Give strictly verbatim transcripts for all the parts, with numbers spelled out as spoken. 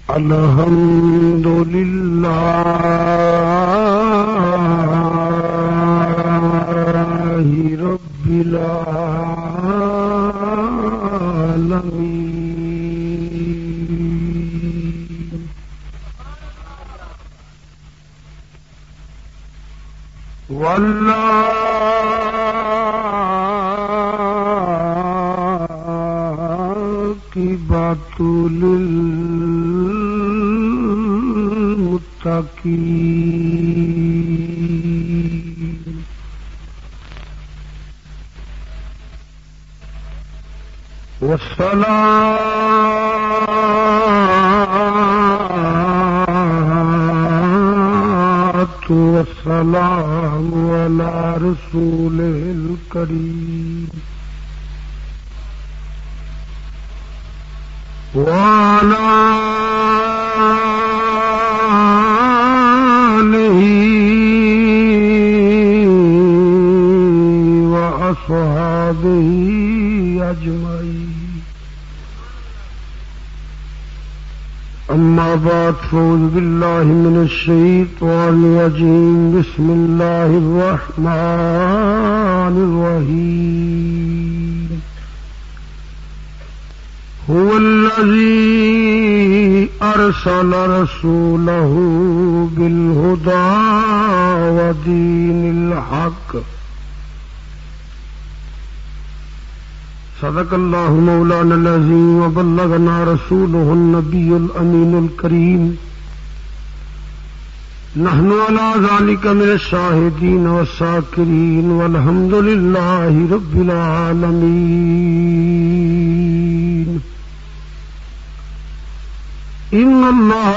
الحمد لله رب العالمين والعاقبة للمتقين والصلاة والسلام على رسوله الكريم وعلى آله وأصحابه أجمعين أما بعد فأعوذ بالله من الشيطان الرجيم بسم الله الرحمن الرحيم هو الذي أرسل رسوله بالهدى ودين الحق صدق الله مولانا العظيم وبلغنا رسوله النبي الأمين الكريم نحن على ذلك من الشاهدين والشاكرين والحمد لله رب العالمين إن الله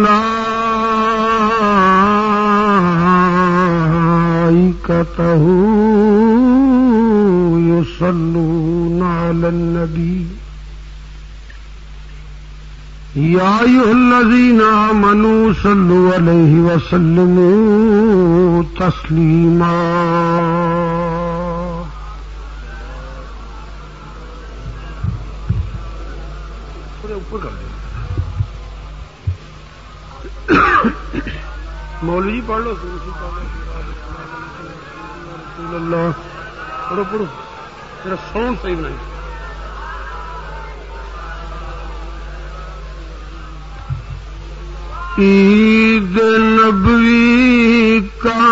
وملائكته يصلون على النبي يا أيها الذين آمنوا صلوا عليه وسلموا تسليما مولوی پڑھ لو رسول اللہ پڑھو پڑھو میرا ساؤنڈ صحیح بنائی عید نبوی کا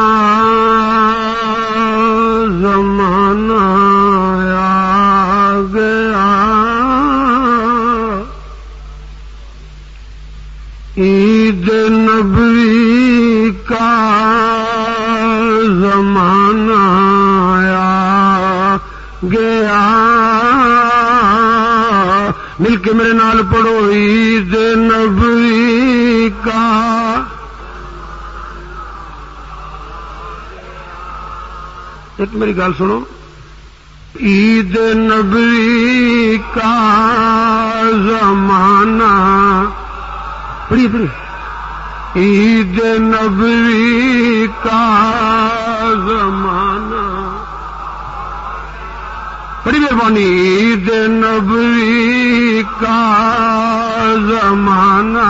زمانہ آ گیا عید نبوی کا زمانہ آ گیا مل کے میرے نال پڑھو عید نبوی کا ایک میری گل سنو عید نبوی کا زمانہ پڑھیے پڑھیے عید نبوی کا زمانہ بڑی مہربانی عید نبوی کا زمانہ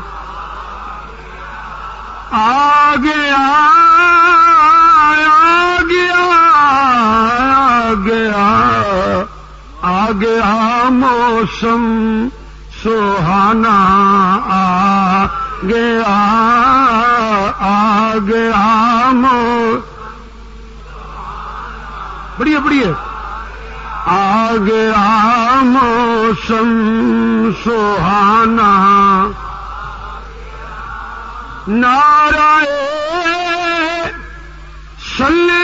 آ گیا آ گیا آ گیا آ گیا موسم سہانا آ گیا آ گیا مو بڑھیے بڑھیے آ گیا موسم سہانا نعرہ صلی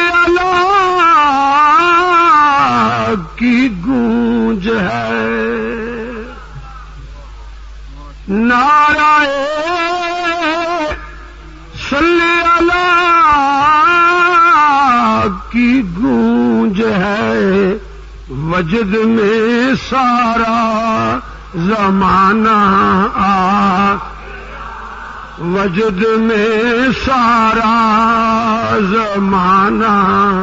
اللہ کی گونج ہے نعرہ صلی اللہ کی گونج ہے وجد میں سارا زمانہ آ وجد میں سارا زمانہ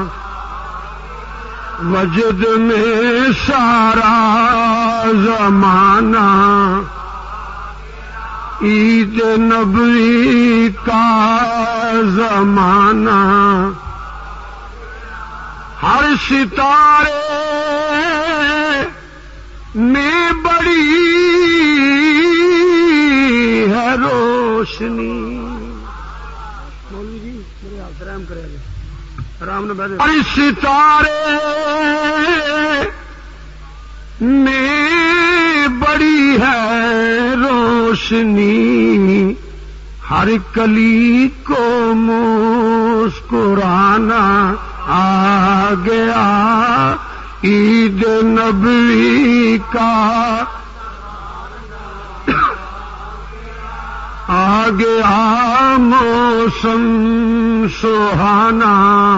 وجد میں سارا زمانہ عید نبوی کا زمانہ ہر ستارے میں بڑی ہے روشنی. مولوی جی میرے ہاتھ رحم کرے آرام نہ بیٹھے. ہر ستارے میں بڑی ہے روشنی ہر کلی کو مسکرانا آ گیا عید نبوی کا آ گیا موسم سہانا.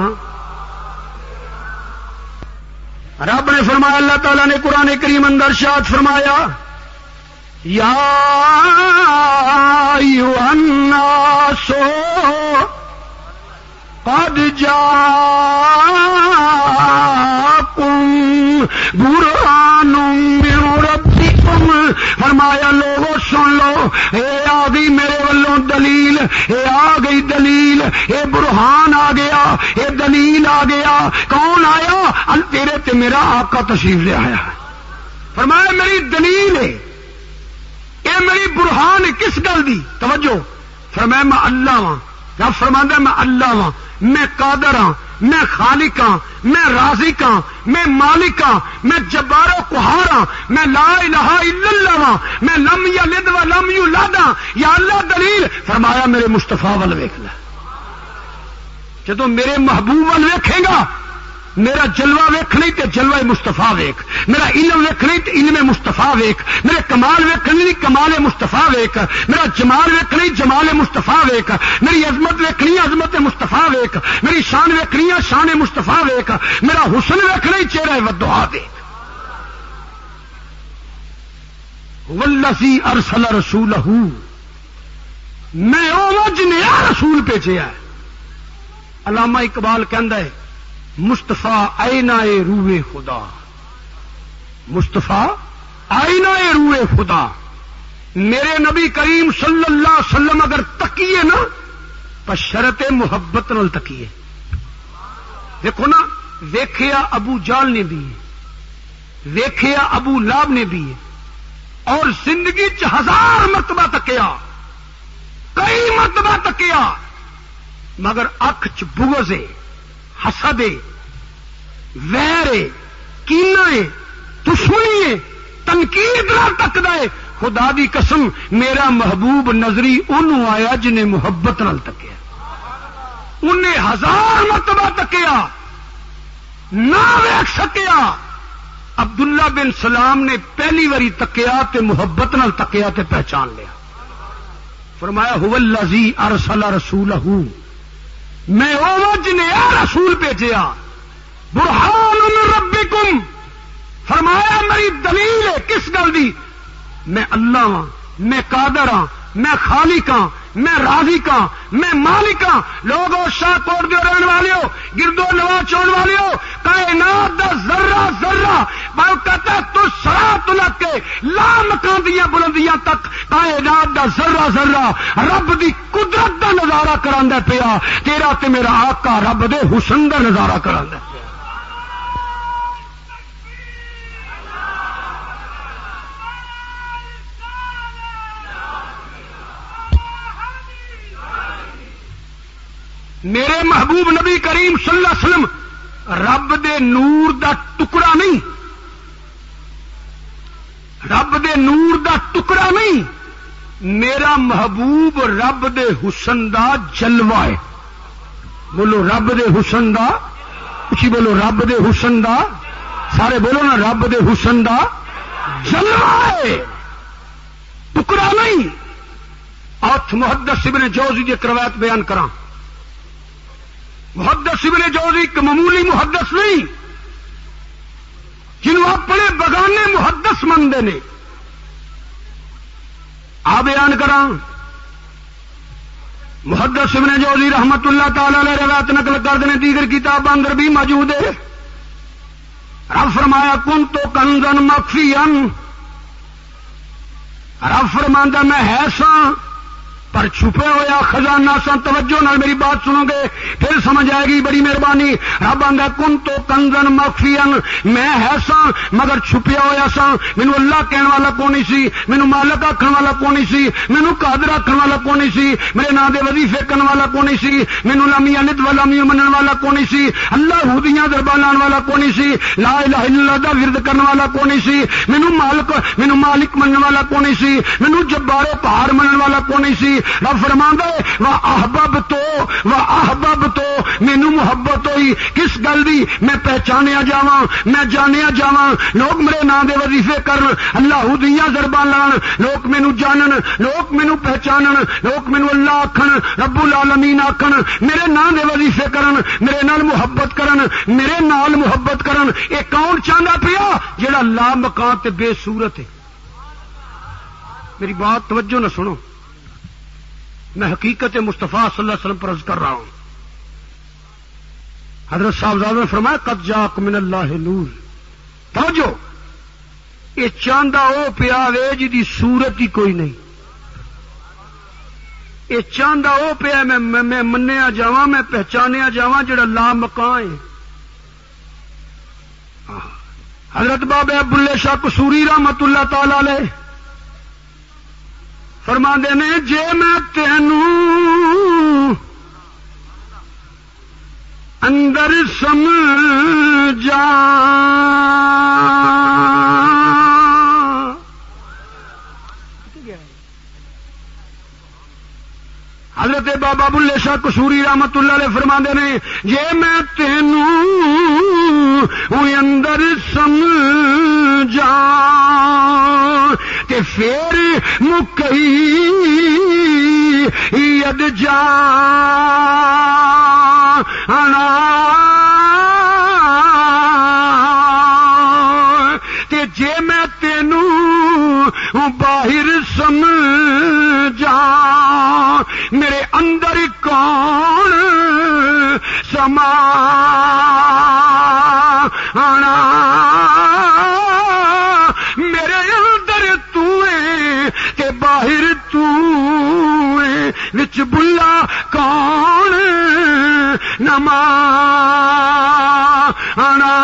رب نے فرمایا اللہ تعالیٰ نے قرآن کریم اندر ارشاد فرمایا یا ایھا الناس قد جاءکم برہان من ربکم. فرمایا لوگوں سن لو اے آ گئی میرے والوں دلیل, اے آ گئی دلیل, اے برہان آ گیا, اے دلیل آ گیا. کون آیا؟ ال تیرے تے میرا آقا تشریف لے آیا. فرمایا میری دلیل ہے, اے میری برہان کس گل دی؟ توجہ. فرمایا میں اللہ ہاں. رب فرماندا میں اللہ ہاں, میں قادر ہاں, میں خالق ہاں, میں رازق ہاں, میں مالک ہاں, میں جبار و قہار ہاں, میں لا الہ الا اللہ ہاں, میں لم یلد و لم یولد ہاں. یا اللہ دلیل. فرمایا میرے مصطفیٰ ول ویکھ لے. جدوں میرے محبوب ول ویکھے گا میرا جلوہ ویکھ نہیں تے جلوہ مصطفیٰ ویکھ, میرا علم ویکھ نہیں تے علم مصطفیٰ ویکھ, میرے کمال ویکھ نہیں کمال مصطفیٰ ویکھ, میرا جمال ویکھ نہیں جمال مصطفیٰ ویکھ, میری عظمت ویکھنی عظمت مصطفیٰ ویکھ, میری شان ویکھنی شان مصطفیٰ ویکھ, میرا حسن ویکھ نہیں چہرہ ودعا ویکھ. والذی ارسل رسولہ, میں او جنے رسول بھیجیا ہے. علامہ اقبال کہندا ہے مصطفیٰ آئینہ روح خدا, مصطفیٰ آئینہ روح خدا. میرے نبی کریم صلی اللہ علیہ وسلم اگر تکیے نا بشرط محبت نال تکیے. دیکھو نا ویکھیا ابو جال نے بھی, ویکھیا ابو لاب نے بھی, اور زندگی چ ہزار مرتبہ تکیا, کئی مرتبہ تکیا, مگر اکھ چ بغض ہے, حسد ہے, ویر ہے, کینہ ہے, دشمنی ہے, تنقید نہ تکدا ہے. خدا دی قسم میرا محبوب نظری انہوں آیا جنہیں محبت نال تکیا, انہیں ہزار مرتبہ تکیا نہ ویکھ سکیا. عبداللہ بن سلام نے پہلی واری تکیا تے محبت نال تکیا تے پہچان لیا. فرمایا هو الذی ارسل رسولہ, میں او جنے رسول بھیجیا, برہان من ربکم. فرمایا میری دلیل ہے کس گل دی؟ میں اللہ ہاں, میں قادر ہاں, میں خالق ہاں, میں رازق ہاں, میں مالک ہاں. لوگوں شاہ کوٹ دے رہن والے ہو, گردو نوا چون والے ہو, کائنات دا ذرہ ذرہ بالکتا تو سرات لگ کے لا مکان دیاں بلندیاں تک کائنات دا ذرہ ذرہ رب دی قدرت دا نظارہ کراندا پیا. تیرا تے میرا آقا رب دے حسن دا نظارہ کراندا پیا. میرے محبوب نبی کریم صلی اللہ علیہ وسلم رب دے نور دا ٹکڑا نہیں, رب دے نور دا ٹکڑا نہیں, میرا محبوب رب دے حسن دا جلوہ ہے. بولو رب دے حسن دا, اچھی بولو رب دے حسن دا, سارے بولو نا رب دے حسن دا جلوہ ہے, ٹکڑا نہیں. آٹھ محدث ابن جوزی دی روایت بیان کراں. محدث ابن جوزی ایک معمولی محدث نہیں, جنہوں اپنے بگانے محدث منتے نے. آ بیان کراں. محدث ابن جوزی رحمت اللہ تعالی علیہ روایت نقل کر دینے, دیگر کتاب اندر بھی موجود ہے. رب فرمایا کن تو کنزن مخفیا, رب فرماندا میں ہے ساں پر چھپے ہویا خزانہ سا. توجہ نال میری بات سنو گے پھر سمجھ آئے گی. بڑی مہربانی. رب آندا کن تو کنزن مخفین میں ہے سا مگر چھپیا ہویا سا. مینوں اللہ کہن والا کونی سی, مینوں مالک آکھن والا کونی سی, مینوں قادر آکھن والا کونی سی, میرے نام دے وظیفے کرن والا کونی سی, مینوں لم یلد ولم یولد منن والا کونی سی, اللہ دیاں دربار لان والا کونی سی, لا الہ الا اللہ دا ورد کرن والا کونی سی, مینوں مالک مینوں مالک منن والا کونی سی, مینوں جبار قہار منن والا کونی سی. رب فرماندا ہے وا احبب تو وا احبب تو مینوں محبت ہوئی کس گل دی میں پہچانیا جاواں میں جانیا جاواں. لوگ میرے نام دے وظیفے کرن, اللہ دیاں ضرباں لان, لوگ مینوں جانن, لوگ مینوں پہچانن, لوگ مینوں اللہ آکھن, رب العالمین آکھن, میرے نام دے وظیفے کرن, میرے نال محبت کرن, میرے نال محبت کرن. اے کون چاہندا پیا جڑا لا مکان تے بے صورت ہے. میری بات توجہ نہ سنو, میں حقیقت مصطفیٰ صلی اللہ علیہ وسلم پر عرض کر رہا ہوں. حضرت صاحبزادہ نے فرمایا قد جاءک من اللہ نور. توجہ, یہ چاندہ او پیا وے جی صورت ہی کوئی نہیں. یہ چاندہ او پیا میں میں منیا جاواں, میں پہچانیا جاواں جڑا لا مکان ہے. حضرت بابے بلے شاہ قصوری رحمت اللہ تعالی علیہ فرماندے نے جے میں تینوں اندر سمجھا حضرت بابا بلے شاہ قصوری رحمت اللہ علیہ فرماندے نے جے میں تینوں اندر سمجھا تے پھر مکئی ید جانا تے جے میں تینوں باہر سمجھا میرے اندر کون سما آنا میرے اندر تو ہے تے باہر تو ہے وچ بلا کون نما آنا.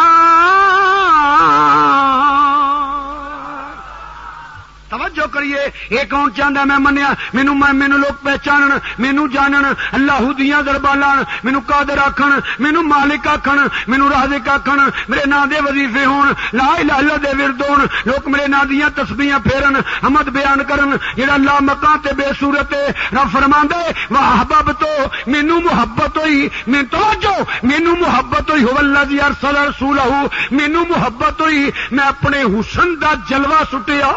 توجہ کریے, یہ کون چاہتا میں منیا مینو مینو لوگ پہچانن, مینو جانن, اللہ دیاں دربار لان, مینو قادر آکھن, مینو مالک آکھن, مینو رازق آکھن, میرے نام دے وظیفے ہون, لا الہ الا اللہ دے ورد ہون, لوگ میرے نام دیاں تسبیحاں پھیرن, حمد بیان کرن, جڑا اللہ مکان تے بے صورت ہے. رب فرماندا ہے وا احبب تو مینو محبت ہوئی, میں توجہ مینو محبت ہوئی, هو الذی ارسل رسولہ, مینو محبت ہوئی, میں اپنے حسن دا جلوہ سٹیا,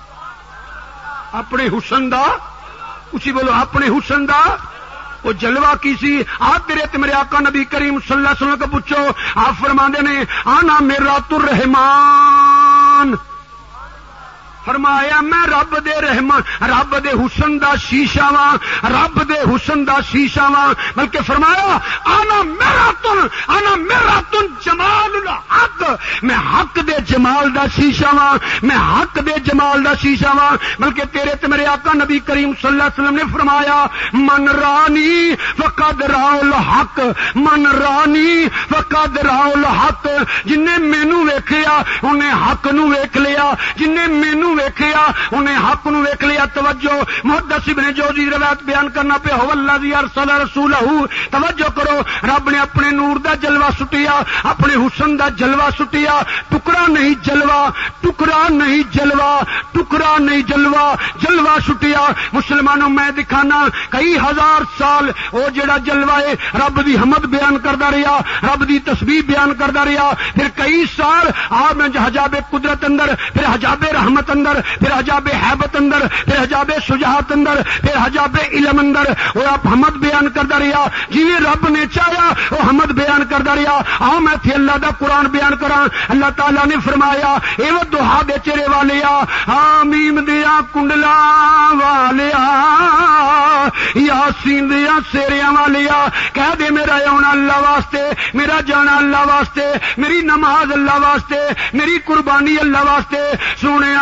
اپنے حسن دا, اسی بولو اپنے حسن دا وہ جلوہ کی سی. آپ تیرے تے میرے آقا نبی کریم صلی اللہ علیہ وسلم کو پوچھو, آپ فرماندے نے آنا میرات الرحمان, فرمایا میں رب دے رحمان رب دے حسن دا شیشہ واں, رب دے حسن دا شیشہ واں, بلکہ فرمایا انا میراتن انا میراتن جمال الحق, میں حق دے جمال دا شیشہ واں, میں حق دے جمال دا شیشہ واں. بلکہ تیرے تے میرے آقا نبی کریم صلی اللہ علیہ وسلم نے فرمایا من رانی فقد راء الحق, من رانی فقد راء الحق, جن نے مینوں ویکھیا انہیں حق نو ویکھ لیا, جن نے مینوں ویکھیا انہیں حق نو ویکھ لیا. توجہ, محدث ابن جوزی روایت بیان کرنا پہ هو الذی ارسل رسولہ. توجہ کرو, رب نے اپنے نور دا جلوہ سٹیا, اپنے حسن دا جلوہ سٹیا, ٹکڑا نہیں جلوہ, ٹکڑا نہیں جلوہ, ٹکڑا نہیں جلوہ, جلوہ سٹیا. مسلمانوں میں دکھانا کئی ہزار سال او جڑا جلوہ ہے رب دی حمد بیان کردا رہیا, رب دی تسبیح بیان کردا رہیا, پھر کئی سال آپ میں حجاب قدرت اندر, پھر حجاب رحمت اندر, پھر حجاب حیبت اندر, پھر حجاب شجاعت اندر, پھر حجاب علم اندر وہ آپ حمد بیان کردا رہیا. جی رب نے چاہیا وہ حمد بیان کردا رہیا. آؤ میں تھی اللہ دا قرآن بیان کراں. اللہ تعالیٰ نے فرمایا اے وہ دوہا دے چہرے والیا, آمیم دیا کنڈلا والیا, یاسین دیا سیریاں والیا کہہ دے میرا آنا اللہ واسطے، میرا جانا اللہ واسطے، میری نماز اللہ واسطے، میری قربانی اللہ واسطے۔ سونے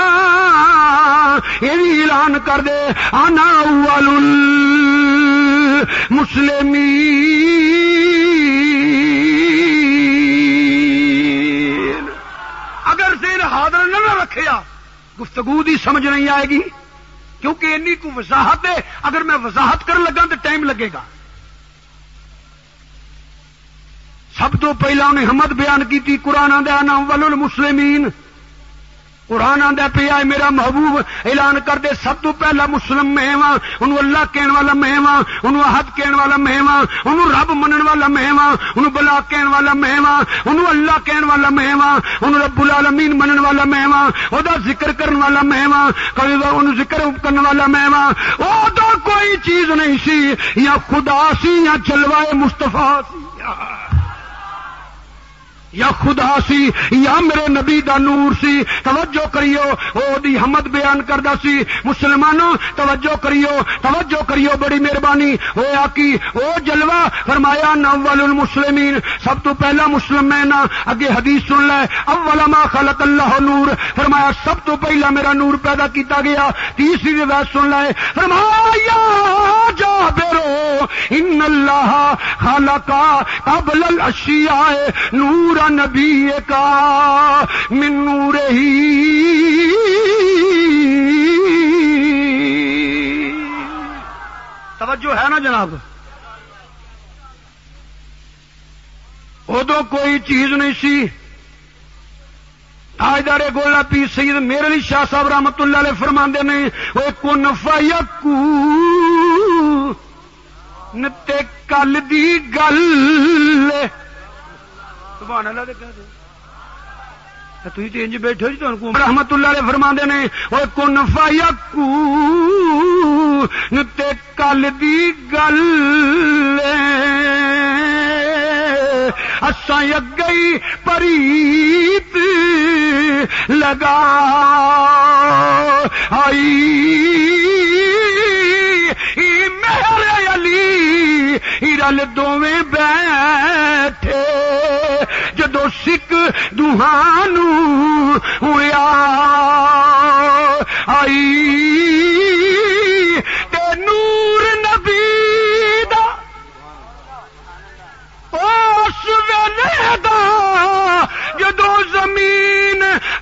یہ بھی اعلان کر دے انا اول المسلمین۔ اگر ذہن حاضر نہ رکھیا گفتگو دی سمجھ نہیں آئے گی، کیونکہ انی کو وضاحت ہے، اگر میں وضاحت کر لگا تو ٹائم لگے گا۔ سب تو پہلا انہیں حمد بیان کی تھی، قرآن آندا انا اول المسلمین، قرآن آندا پیا ہے میرا محبوب اعلان کر دے سب تو پہلا مسلم میں ہاں، انہوں اللہ کہن والا میں ہاں، انہوں احد کہن والا میں ہاں، انہوں رب منن والا میں ہاں، انہوں بلا کہن والا میں ہاں، انہوں اللہ کہن والا میں ہاں، انہوں رب العالمین منن والا میں ہاں، او دا ذکر کرن والا میں ہاں، کبھی انہوں ذکر کرن والا میں ہاں۔ او دا کوئی چیز نہیں سی، یا خدا سی یا جلوہ مصطفیٰ سی، یا خدا سی یا میرے نبی دا نور سی۔ توجہ کریو، او دی حمد بیان کردا سی۔ مسلمانوں توجہ کریو، توجہ کریو، بڑی مہربانی او آکی او جلوہ فرمایا اول المسلمین، سب تو پہلا مسلم میں نا۔ اگے حدیث سن لے، اول ما خلق اللہ نور، فرمایا سب تو پہلا میرا نور پیدا کیتا گیا۔ تیسری روایت سن لے، فرمایا جابرو ان اللہ خلق قبل الاشیاء نور نبی کا من نور ہی۔ توجہ ہے نا جناب؟ ادو کوئی چیز نہیں سی۔ تاجدار گولا پیر سید میرے علی شاہ صاحب رحمت اللہ علیہ فرماندے نے، وہ کن فیکون تے کل دی گل سبحان اللہ دے کہہ دے تھی تو انج بیٹھے جی تم رحمت اللہ علیہ فرماندے نے، او کن فیکون تے کل دی گل اساں اگئی پریت لگا آئی میرے علی رل دوویں بیٹھے جدو سکھ دوہانو ہویا آئی تے نور نبی دا اس ویلے دا جدو زمین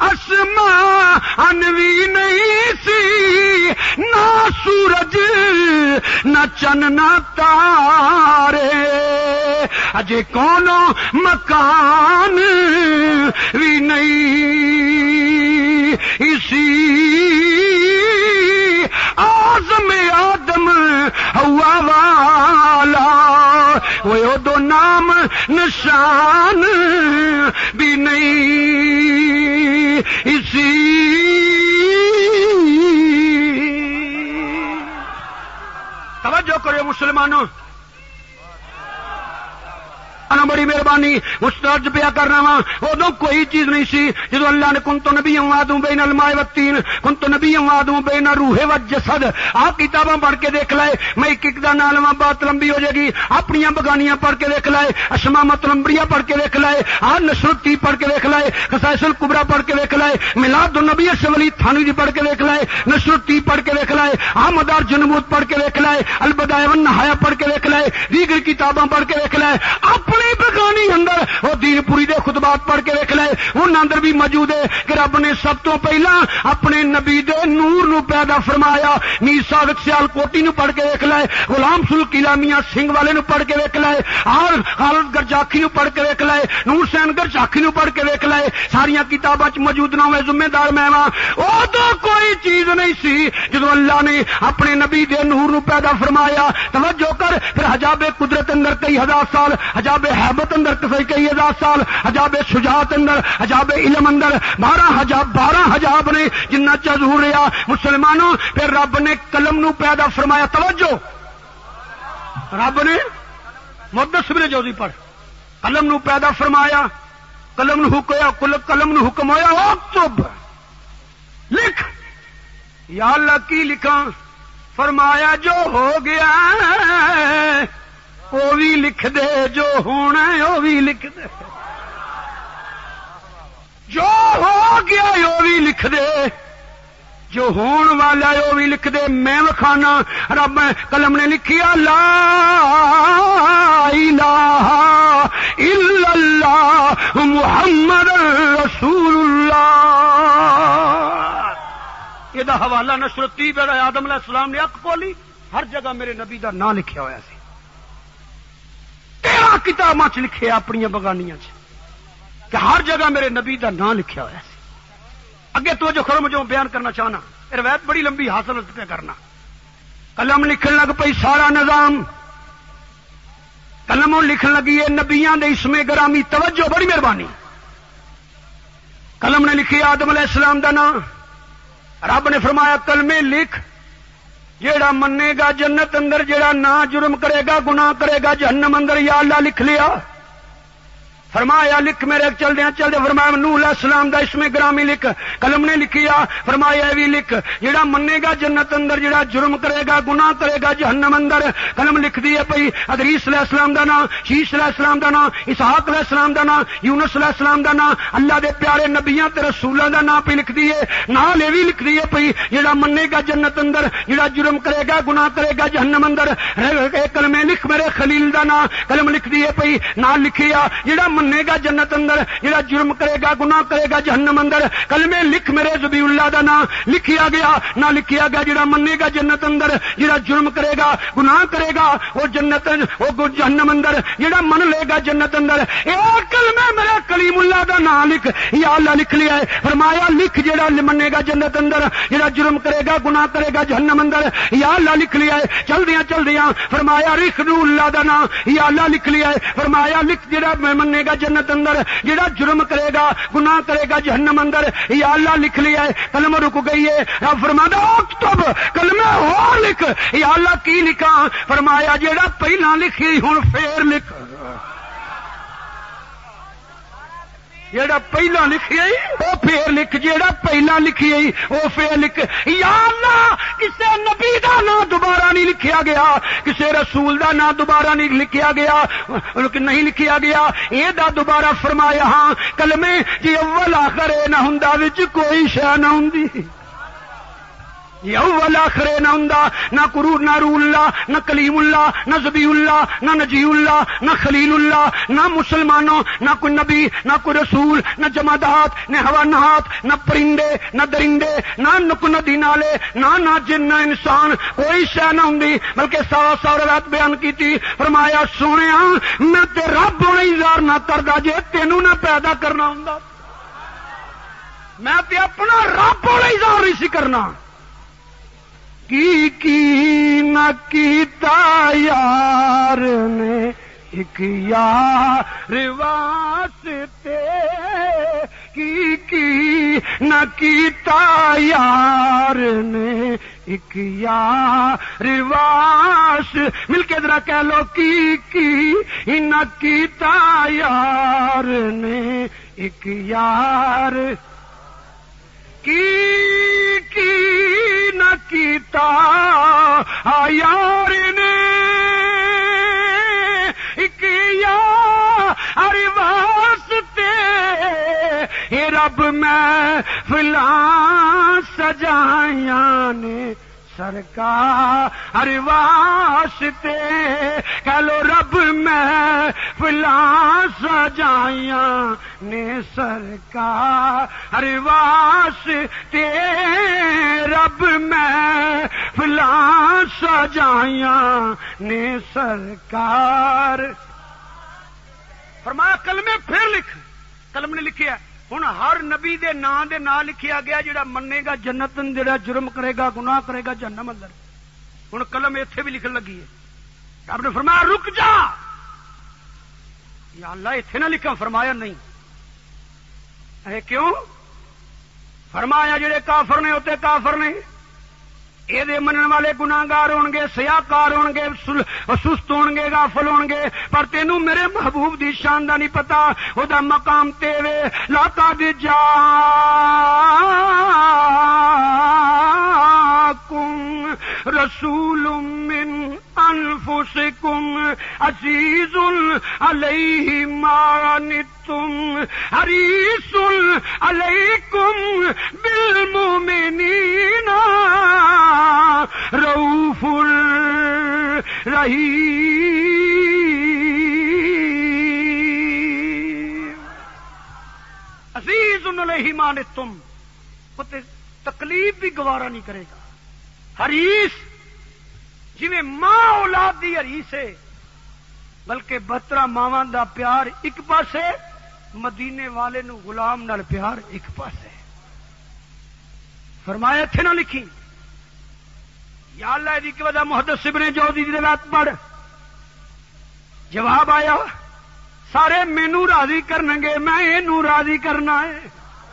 آسمان وی نہیں سی، نہ سورج نہ چن نہ تارے، اجے کونو مکان بھی نہیں، اسی آزم آدم ہوا والا وہ دو نام نشان بھی نہیں، اسی توجہ کرو مسلمانوں، بڑی مہربانی مسترد پیا کرنا وا۔ ادو کوئی چیز نہیں سی جدو اللہ نے کن تو نبی وادوں بین الماء والتین، کن تو نبی وادوں بین روح والجسد۔ آپ کتاباں پڑھ کے دیکھ لائے، میں ایک ایک دا نام لواں بات لمبی ہو جائے گی۔ اپنی بگانیاں پڑھ کے دیکھ لائے، اشمامۃ الانبیاء پڑھ کے دیکھ لائے، آ نشر الطیب پڑھ کے دیکھ لائے، خصائص الکبریٰ پڑھ کے دیکھ لائے، میلاد النبی اشرف علی تھانوی دی پڑھ کے دیکھ لائے، نشر الطیب پڑھ کے دیکھ لائے، آ مدار جنبوت پڑھ کے دیکھ لائے، البدایہ والنہایہ پڑھ کے دیکھ لائے، دیگر کتاباں پڑھ کے دیکھ لائے، اپنی بگانی اندر وہ دین پوری دے خطبات پڑھ کے دیکھ لائے، ان اندر بھی موجود ہے کہ رب نے سب تو پہلا اپنے نبی دے نور نو پیدا فرمایا۔ میر صادق سیال کوٹی نو پڑھ کے دیکھ لائے، غلام سل قلعہ میاں سنگھ والے نو پڑھ کے دیکھ لائے، اور خالد گرجاکھی نو پڑھ کے دیکھ لائے، نور سین گرجاکھی نو پڑھ کے دیکھ لائے، ساریاں کتاباں چ موجود نہ ہوئے ذمہ دار میں ہاں۔ او تو کوئی چیز نہیں سی جدو اللہ نے اپنے نبی دے نور نو پیدا فرمایا۔ توجہ کر، پھر حجاب قدرت اندر کئی ہزار سال، حجاب حیبت اندر کئی ہزار سال، حجاب شجاعت اندر، حجاب علم اندر بارہ حجاب بارہ حجاب نے جنہ چ ظہور رہا۔ مسلمانوں پھر رب نے قلم نو پیدا فرمایا۔ توجہ، رب نے محدث ابن جوزی پڑھ، قلم نو پیدا فرمایا، قلم نو حکم قلم نو حکم ہویا اکتب، لکھ۔ یا اللہ کی لکھاں؟ فرمایا جو ہو گیا وہ بھی لکھ دے، جو ہونا ہے وہ بھی لکھ دے، جو ہو گیا وہ بھی لکھ دے، جو ہون والا ہے وہ بھی لکھ دے۔ میں وکھانا رب قلم نے لکھیا لا الہ الا اللہ محمد رسول اللہ۔ یہ حوالہ نشر الطیب آدم علیہ السلام نے اک کھولی، ہر جگہ میرے نبی دا نام لکھیا ہوا سی، تیرہ کتاباں چ لکھے اپنی بگانیاں چ کہ ہر جگہ میرے نبی دا نام لکھیا ہوا سی۔ اگے تو جو کرو مجھے بیان کرنا چاہنا، روایت بڑی لمبی حاصل پہ کرنا۔ قلم لکھن لگ پئی سارا نظام، قلم لکھن لگی ہے نبیاں دے اسم گرامی، توجہ بڑی مہربانی۔ قلم نے لکھی آدم علیہ السلام دا نام، رب نے فرمایا کلمے لکھ، جیڑا منے گا جنت اندر، جیڑا نہ جرم کرے گا گناہ کرے گا جہنم اندر، یا اللہ لکھ لیا۔ فرمایا لکھ میرے چل دیا چل دیا، فرمایا نوح علیہ السلام دا اسم گرامی لکھ، قلم نے لکھیا، فرمایا بھی لکھ، جڑا منے گا جنت اندر، جڑا جرم کرے گا گناہ کرے گا جہنم اندر، قلم لکھ دی ہے پئی ادریس علیہ السلام دا نام، شیش علیہ السلام دا نام، اسحاق علیہ السلام دا نام، یونس علیہ السلام دا نام، اللہ دے پیارے نبیاں تے رسولاں دا نام پہ لکھ دی ہے، نال یہ بھی لکھ دی ہے پئی جڑا منے گا جنت اندر، جڑا جرم کرے گا گناہ کرے گا جہنم اندر، کلمے لکھ میرے خلیل دا نام، قلم لکھ دی ہے پئی نال لکھیا جڑا منے گا جنت اندر، جڑا جرم کرے گا گناہ کرے گا جہنم اندر، کلمے لکھ میرے ذبی اللہ دا نام، لکھیا گیا نہ لکھیا گیا جڑا منے گا جنت اندر، جڑا جرم کرے گا گناہ کرے گا وہ جنت وہ جہنم اندر، جڑا من لے گا جنت اندر، اے کلمے میرے کلیم اللہ دا نام لکھ، یا اللہ لکھ لیا ہے۔ فرمایا لکھ جڑا منے گا جنت اندر، جڑا جرم کرے گا گناہ کرے گا جہنم اندر، یا اللہ لکھ لیا ہے۔ چل دیاں چل دیاں فرمایا رخنو اللہ دا نام، یا اللہ لکھ لیا ہے۔ فرمایا لکھ جڑا منے گا جنت اندر، جڑا جرم کرے گا گناہ کرے گا جہنم اندر، یا اللہ لکھ لیا ہے۔ کلمہ رک گئی ہے، رب فرماتا اکتب کلمہ ہو لکھ، یا اللہ کی لکھا؟ فرمایا جڑا پہلا لکھی ہن پھر لکھ، جیڑا پہلا لکھی وہ پھر لکھ، جیڑا پہلا لکھی وہ پھر لکھ۔ یا اللہ کسے نبی دا نام دوبارہ نہیں لکھیا گیا، کسے رسول دا نام دوبارہ نہیں لکھیا گیا، نہیں لکھیا گیا یہ دا دوبارہ فرمایا ہاں کلمے جی اول آخر نہ ہوندا وچ کوئی شے نہ ہوندی، یہ اول آخر نہ ہوندا، نہ قرور نہ روح اللہ، نہ کلیم اللہ، نہ ذبیح اللہ، نہ نجی اللہ، نہ خلیل اللہ، نہ مسلمانوں، نہ کوئی نبی، نہ کوئی رسول، نہ جمادات، نہ حیوانات، نہ پرندے، نہ درندے، نہ نک ندی نالے، نہ نہ جن نہ انسان، کوئی شے نہ ہوندی، بلکہ سوا سو روایت بیان کیتی۔ فرمایا سونیا میں تے رب ہونے اظہار نہ کردا جے تینوں نہ پیدا کرنا ہوندا، میں تے اپنا رب ہونے اظہار نہیں سی کرنا۔ کی کی نہ کیتا یار نے ایک یار واسطے، کی کی نہ کیتا یار نے ایک یار واسطے، مل کے ذرا کہہ لو کی کی نہ کیتا یار نے ایک یار، کی کی نہ کیتا یار نے ایک یار واسطے، اے رب میں فلاں سجائیاں نے سرکار واسطے، کہہ لو رب میں فلاں سجائیاں نے سرکار واسطے، رب میں فلاں سجائیاں نے سرکار۔ فرمایا کلمے پھر لکھ، قلم نے لکھیا ہن ہر نبی دے نام دے نام لکھیا گیا، جڑا منے گا جنت، جڑا جرم کرے گا گناہ کرے گا جہنم اندر۔ ہن قلم ایتھے بھی لکھن لگی ہے، رب نے فرمایا رک جا، یا اللہ ایتھے نہ لکھا، فرمایا نہیں۔ اے کیوں؟ فرمایا جڑے کافر نے ہوتے کافر نے، یہ منن والے گناہگار ہون گے، سیاکار ہون گے، سست ہون گے، غافل ہون گے، پر تینوں میرے محبوب دی شان دا نہیں پتا، او دا مقام تے وے۔ لقد جاءکم رسول من انفسکم عزیز علیہ ما عنتم حریص علیکم بالمؤمنین رؤوف رحیم. عزیز علیہ ما عنتم، تکلیف بھی گوارا نہیں کرے گا. حریص جویں ماں اولاد دی حریص ہے، بلکہ بہترا ماواں دا پیار ایک پاسے، مدینے والے نو غلام نال پیار ایک پاسے. فرمایا تھے نہ لکھی یا اللہ دی کی وجہ محدث ابن جوزی دی روایت پڑھ. جواب آیا سارے مینوں راضی کرن گے، میں اینوں راضی کرنا ہے.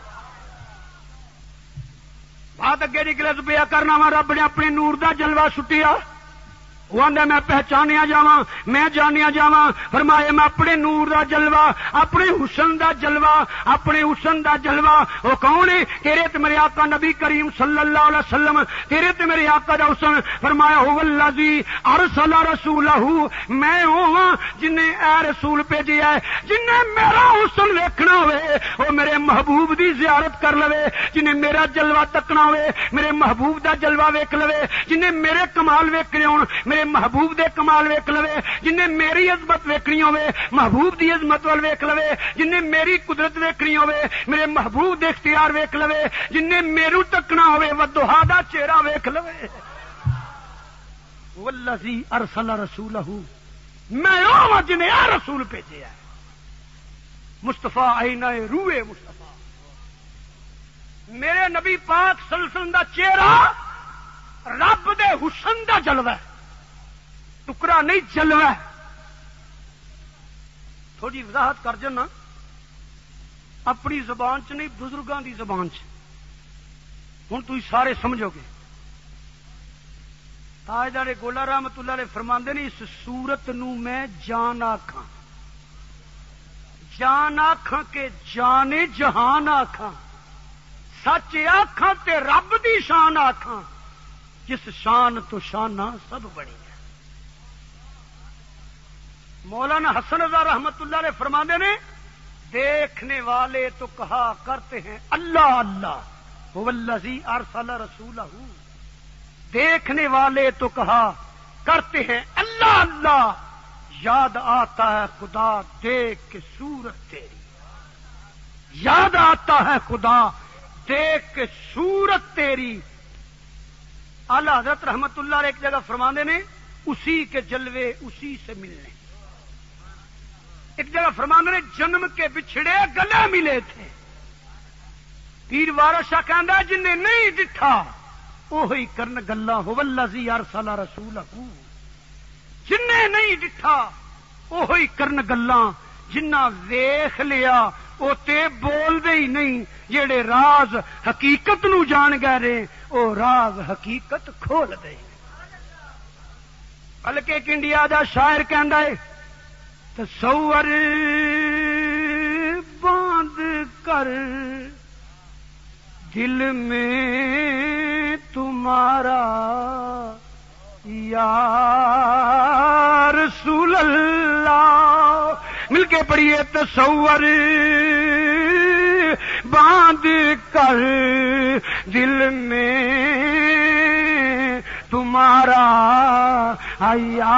بات اگے نکلے تو پیا کرنا وا رب نے اپنے نور دا جلوہ سٹیا. وہ آندا میں پہچانیا جاواں، میں جانیا جاواں. فرمایا میں اپنے نور دا جلوہ، اپنے حسن دا جلوہ، اپنے حسن دا جلوہ. وہ کون ہے؟ تیرے تے میرے آقا نبی کریم صلی اللہ علیہ وسلم، تیرے تے میرے آقا دا حسن. فرمایا هو الذی ارسل رسولہ، میں ہوں جن نے اے رسول بھیجیا ہے. جن نے میرا حسن ویکھنا ہوئے وہ میرے محبوب دی زیارت کر لوے. جن نے میرا جلوہ تکنا ہوئے میرے محبوب دا جلوہ ویکھ لوے. جن نے میرے کمال ویکھنے ہون میرے محبوب دے کمال ویکھ لوے. جن نے میری عظمت ویکھنی ہوے محبوب دی عظمت ول ویکھ لوے. جن نے میری قدرت ویکھنی ہوے میرے محبوب دے اختیار ویکھ لوے. جن نے میرو تکنا ہوے وضحا دا چہرہ ویکھ لوے. والذی ارسل رسولہ، میں او جن نے رسول بھیجیا ہے. مصطفیٰ عینہ روح مصطفیٰ، میرے نبی پاک صلی اللہ علیہ وسلم دا چہرہ رب دے حسن دا جلوہ ہے، ٹکرا نہیں جلوہ. تھوڑی وضاحت کر جانا اپنی زبان چ نہیں بزرگاں دی زبان چ. ہوں تھی سارے سمجھو گے. تاجدار گولا رحمت اللہ علیہ فرماندے نے اس صورت نو میں جان آکھاں، جان آکھاں کہ جانے جہان آکھاں، سچ آکھاں تے رب دی شان آکھاں، جس شان تو شانہ سب بڑی ہے. مولانا حسن رضا رحمت اللہ علیہ فرماندے نے دیکھنے والے تو کہا کرتے ہیں اللہ اللہ هو الذی ارسل رسولہ. دیکھنے والے تو کہا کرتے ہیں اللہ اللہ، یاد آتا ہے خدا دیکھ کے صورت تیری. یاد آتا ہے خدا دیکھ کے صورت تیری. اعلی حضرت رحمت اللہ علیہ ایک جگہ فرماندے نے اسی کے جلوے اسی سے ملنے. ایک جگہ فرماندے نے جنم کے بچھڑے گلے ملے تھے. پیر وارث شاہ کہندا جن نے نہیں ڈٹھا وہی کرن گلاں هو الذی ارسل رسولہ. جن نے نہیں ڈٹھا وہی کرن گلاں، جنہ ویکھ لیا وہ تے بول دے ہی نہیں. جڑے راز حقیقت نو جان گئے رے او راز حقیقت کھول دے. بلکہ ایک انڈیا دا شاعر کہندا ہے تصور باندھ کر دل میں تمہارا یا رسول اللہ. مل کے پڑھیے تصور باندھ کر دل میں تمہارا یا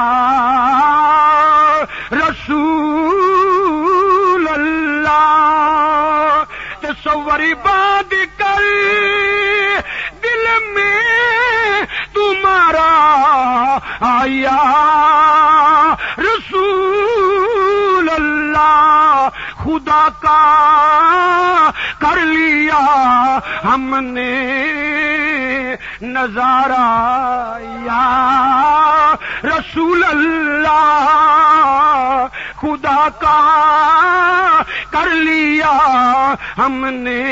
رسول اللہ. تصور باندھ کر دل میں تمہارا آیا رسول اللہ. خدا کا کر لیا ہم نے نظارہ یا رسول اللہ. خدا کا کر لیا ہم نے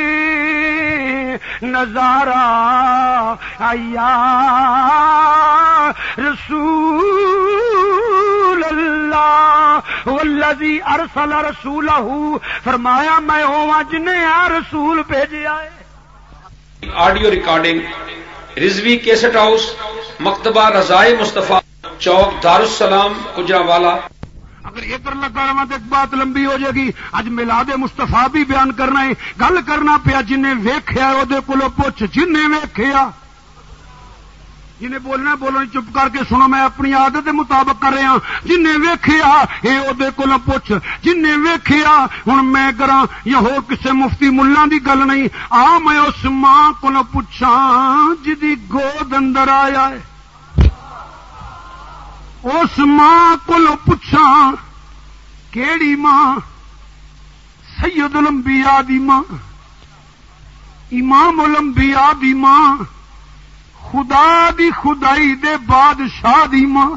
نظارہ یا رسول اللہ. والذی ارسل رسولہ، فرمایا میں ہوں جن نے رسول بھیجا ہے. Audio recording Rizvi cassette house مکتبہ رضائے مصطفیٰ، چوک دارالسلام، گجرانوالا۔ اگر ادھر لگا رہا تو ایک بات لمبی ہو جائے گی۔ اج میلاد مصطفیٰ بھی بیان کرنا ہے، گل کرنا پیا جنہیں ویکھیا وہ کولو پوچھ، جنہیں ویکھیا، جنہیں بولنا بولنا چپ کر کے سنو، میں اپنی عادت کے مطابق کر رہا، جنہیں ویکھیا یہ وہ کولو پوچھ، جنہیں ویکھیا۔ ہوں میں کرا یا ہو کسے مفتی ملا دی گل نہیں، آ میں اس ماں کولو پوچھا جدی گود اندر آیا ہے، اس ماں کولو پوچھا کیڑی ماں؟ سید الانبیاء دی ماں، امام الانبیاء دی ماں، خدا دی خدائی دے بادشاہ دی ماں،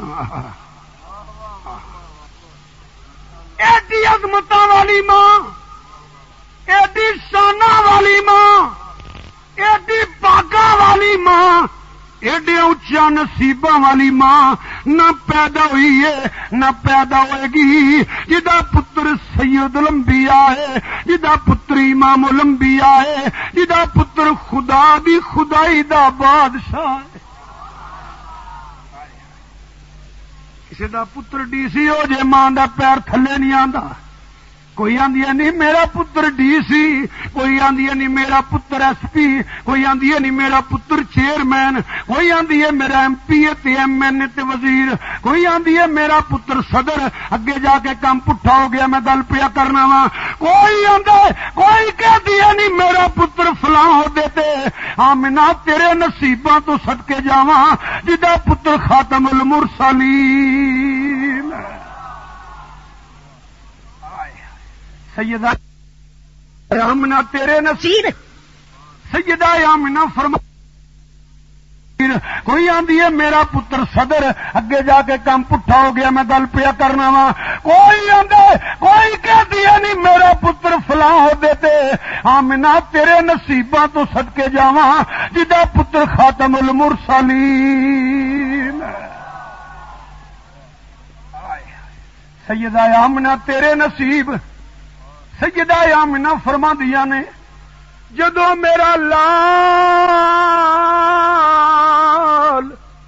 ایڈی عظمتاں والی ماں، ایڈی شاناں والی ماں، ایڈی باغاں والی ماں، ایڈے اونچا نصیباں والی ماں نہ پیدا ہوئی ہے نہ پیدا ہوئے گی، جدا پتر سید الانبیاء ہے، جدا پتر امام الانبیاء ہے، جدا پتر خدا دی خدائی دا بادشاہ ہے۔ کسی دا پتر ڈی سی ہو جے ماں دا پیر تھلے نہیں آندا، کوئی آندی نہیں میرا پتر ڈی سی، کوئی آندی نہیں میرا پتر ایس پی، کوئی آندی نہیں میرا پتر چیئرمین، کوئی آندی ہے میرا ایم پی تے ایم این تے وزیر، کوئی آندی ہے میرا پتر صدر، اگے جا کے کام پٹھا ہو گیا میں گل پیا کرنا وا، کوئی آندا کوئی کہتی ہے نہیں میرا پتر فلاں ہو دیتے۔ آمنا تیرے نصیباں تو صدقے جاواں جدا پتر خاتم المرسلین سیدہ آمنہ تیرے نصیب، سیدہ آمنہ فرما کوئی آندی ہے میرا پتر صدر، اگے جا کے کام پٹھا ہو گیا میں گل پیا کرنا وا، کوئی آندا کوئی کہتی ہے نہیں میرا پتر فلاں ہو دیتے۔ آمنہ تیرے نصیباں تو صدقے جاواں جدا پتر خاتم المرسلین سیدہ آمنہ تیرے نصیب۔ سیدہ آمنہ فرما دیا نے جدو میرا لال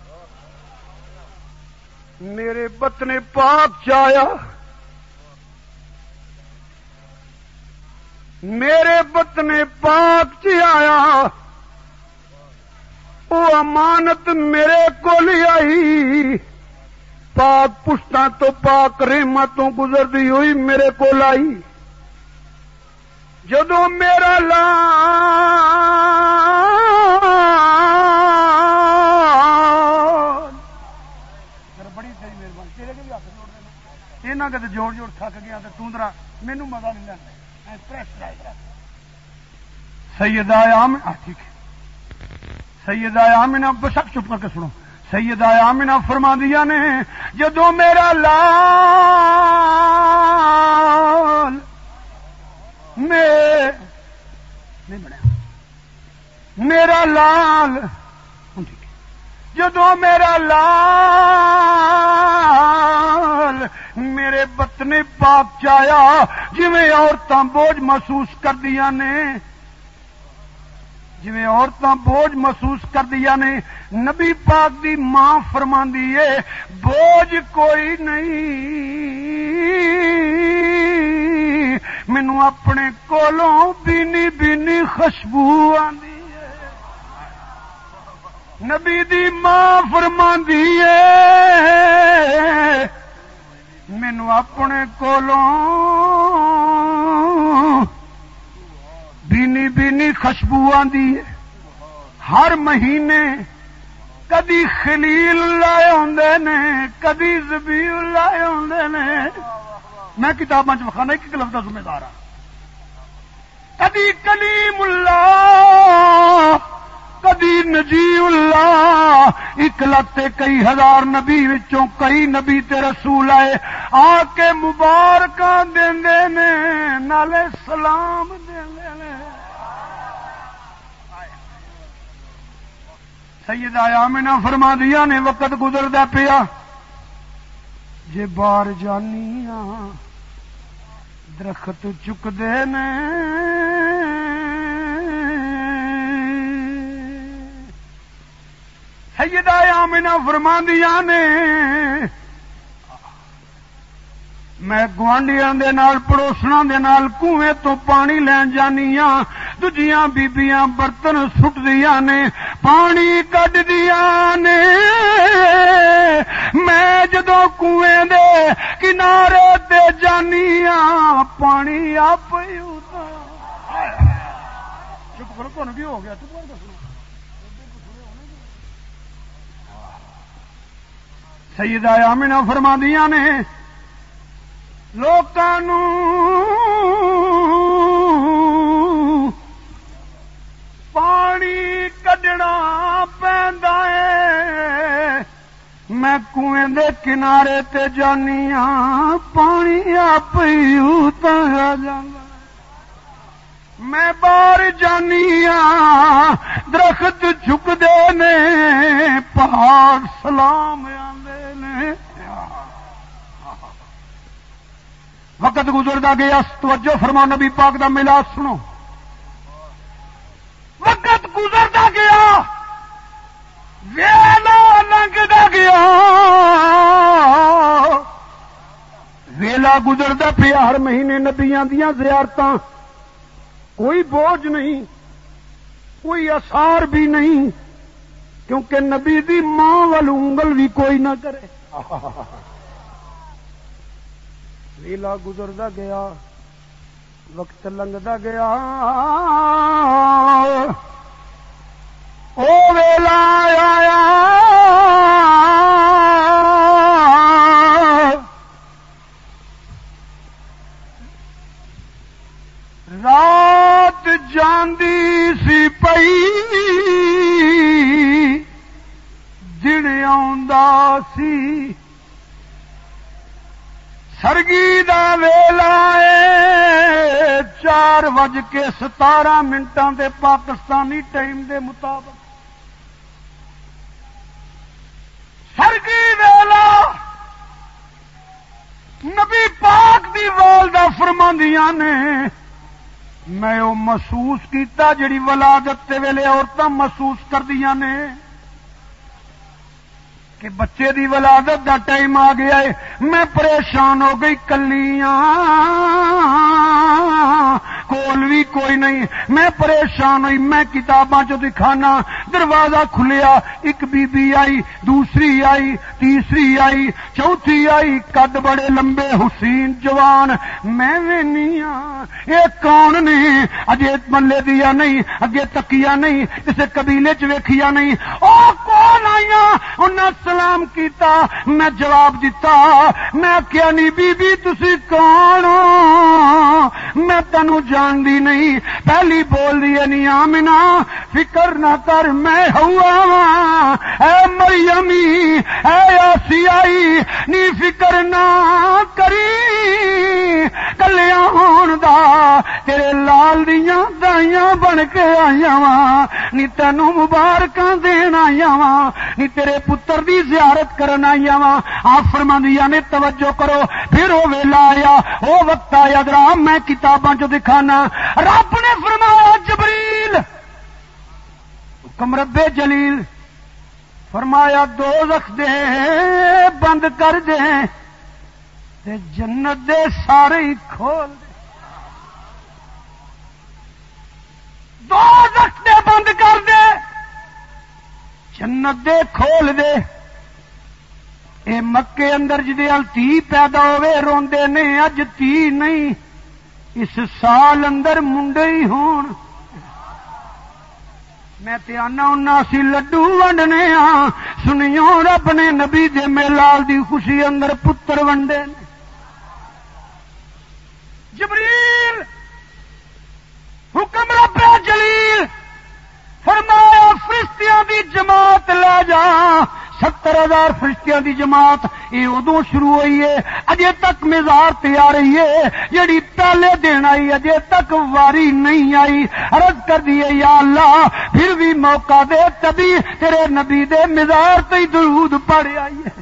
میرے بطن پاک چایا، میرے بطن پاک چ آیا، وہ امانت میرے کو آئی، پاک پشتاں تو پاک رحمتوں گزرتی ہوئی میرے کو لائی۔ جدو میرا لال بڑی تیری مہربانی، تیرے کے بھی ہاتھ جوڑ دینا، یہاں کہ جوڑ جوڑ تھک گیا تو تندرا مینو مزہ نہیں لینا پریس لائی کر۔ سیدہ آمنہ ٹھیک ہے، سیدہ آمنہ بشک چپ کر کے سنو، سیدہ آمنہ فرما دیا نے جدو میرا لال میں نہیں بنیا میرا لال جدو میرا لال میرے بطن پاک چایا، جویں عورتاں بوجھ محسوس کر دیا نے، جویں عورتاں بوجھ محسوس کر دیا نے، نبی پاک دی ماں فرماندی ہے بوجھ کوئی نہیں، مینوں اپنے کولوں بینی بینی خوشبو آندی ہے۔ نبی دی ماں فرماندی ہے مینوں اپنے کولوں بینی بینی خوشبو آندی ہے۔ ہر مہینے کدی خلیل لائے ہوندے نے، کدی زبیل لائے ہوندے نے، میں کتاباں چ وکھانا ایک لفظ کا ذمہ دار ہاں، کدی کلیم اللہ کدی نجی اللہ، ایک لتے کئی ہزار نبی وچوں کئی نبی تے رسول آئے آ کے مبارکاں دیندے نے نالے سلام دیندے نے۔ سیدہ آمنہ فرما دیا نے وقت گزردا پیا، جے بار جانیاں درخت چکدے نے، سیدہ آمنہ فرماندیاں نے میں گوانڈیاں دے نال پڑوسناں دے نال کنویں تو پانی لین جانی ہاں دوجیاں بیبیاں برتن سٹ دیاں نے پانی کڈ دیاں نے میں جدوں کنویں دے کنارے تے جانی ہاں پانی آپ ہی ہوتا چپ کرو تھانوں کی ہو گیا چپ کرو سیدہ آمنہ فرماندیاں نے لوکاں نوں پانی کڈنا پیندا اے میں کنویں دے کنارے تے جانی ہاں پانی آپ ہی اتر جاندا میں باہر جانی ہاں درخت جھکدے نے پہاڑ سلام آندے نے وقت گزردا گیا توجہ فرما نبی پاک دا میلاد سنو وقت گزردا گیا ویلا لنگدا گیا ویلا گزردا پیا ہر مہینے نبیاں دیاں زیارتاں کوئی بوجھ نہیں کوئی اثار بھی نہیں کیونکہ نبی دی ماں وال انگل بھی کوئی نہ کرے ویلا گزردا گیا وقت لنگدا گیا او ویلا آیا رات جاندی سی پئی دن آوندا سی سرگی دا ویلا اے چار وج کے ستارہ منٹاں دے پاکستانی ٹائم دے مطابق سرگی ویلا نبی پاک دی والدہ فرماندیاں نے میں او محسوس کیتا جڑی ولادت تے ویلے عورتاں محسوس کردیاں نے کہ بچے دی ولادت دا ٹائم آ گیا ہے میں پریشان ہو گئی کلیاں کول بھی کوئی نہیں میں پریشان ہوئی میں کتاباں چ دکھانا دروازہ کھلیا ایک بی بی آئی دوسری آئی تیسری آئی چوتھی آئی قد بڑے لمبے حسین جوان میں وینی ہاں یہ کون نے اجے ملے دیا نہیں اگے تکیا نہیں کسے قبیلے چ ویکھیا نہیں او کون آئیاں انہاں سلام کیتا میں جواب دیتا میں کیا نہیں بی بی تسی کون ہو میں تینوں جان دی نہیں پہلی بول دی نہیں آمنہ فکر نہ کر میں ہوا اے مریمی اے آسیائی نی فکر نہ کری کلیاں ہون دا تیرے لال دیاں دائیاں بن کے آئیاں وا نی تینوں مبارکاں دین آئیاں وا نی تیرے پتر دی زیارت کرن آئیاں وا آپ فرماندیاں نے توجہ کرو پھر وہ ویلا آیا وہ وقت آیا ذرا میں کتاباں چ دکھانا رب نے فرمایا جبریل حکم رب جلیل فرمایا دوزخ دے بند کر دے تے جنت دے سارے ہی کھول دے دوزخ دے بند کر دے جنت دے کھول دے اے مکے اندر جدے ال تی پیدا ہوئے روندے نے اج تی نہیں اس سال اندر منڈے ہی ہون میں تے آنا ہونا سی لڈو ونڈنے ہاں سنیو رب نے نبی دے میلاد دی خوشی اندر پتر ونڈے نے جبریل حکم رب جلیل فرمایا فرشتیاں دی جماعت لے جا ستر ہزار فرشتیاں دی جماعت یہ ادو شروع ہوئی ہے اجے تک مزار تیار رہی ہے جیڑی پہلے دن آئی اجے تک واری نہیں آئی عرض کر دیے یا اللہ پھر بھی موقع دے تبھی تیرے نبی دے مزار تے درود پڑھ آئی ہے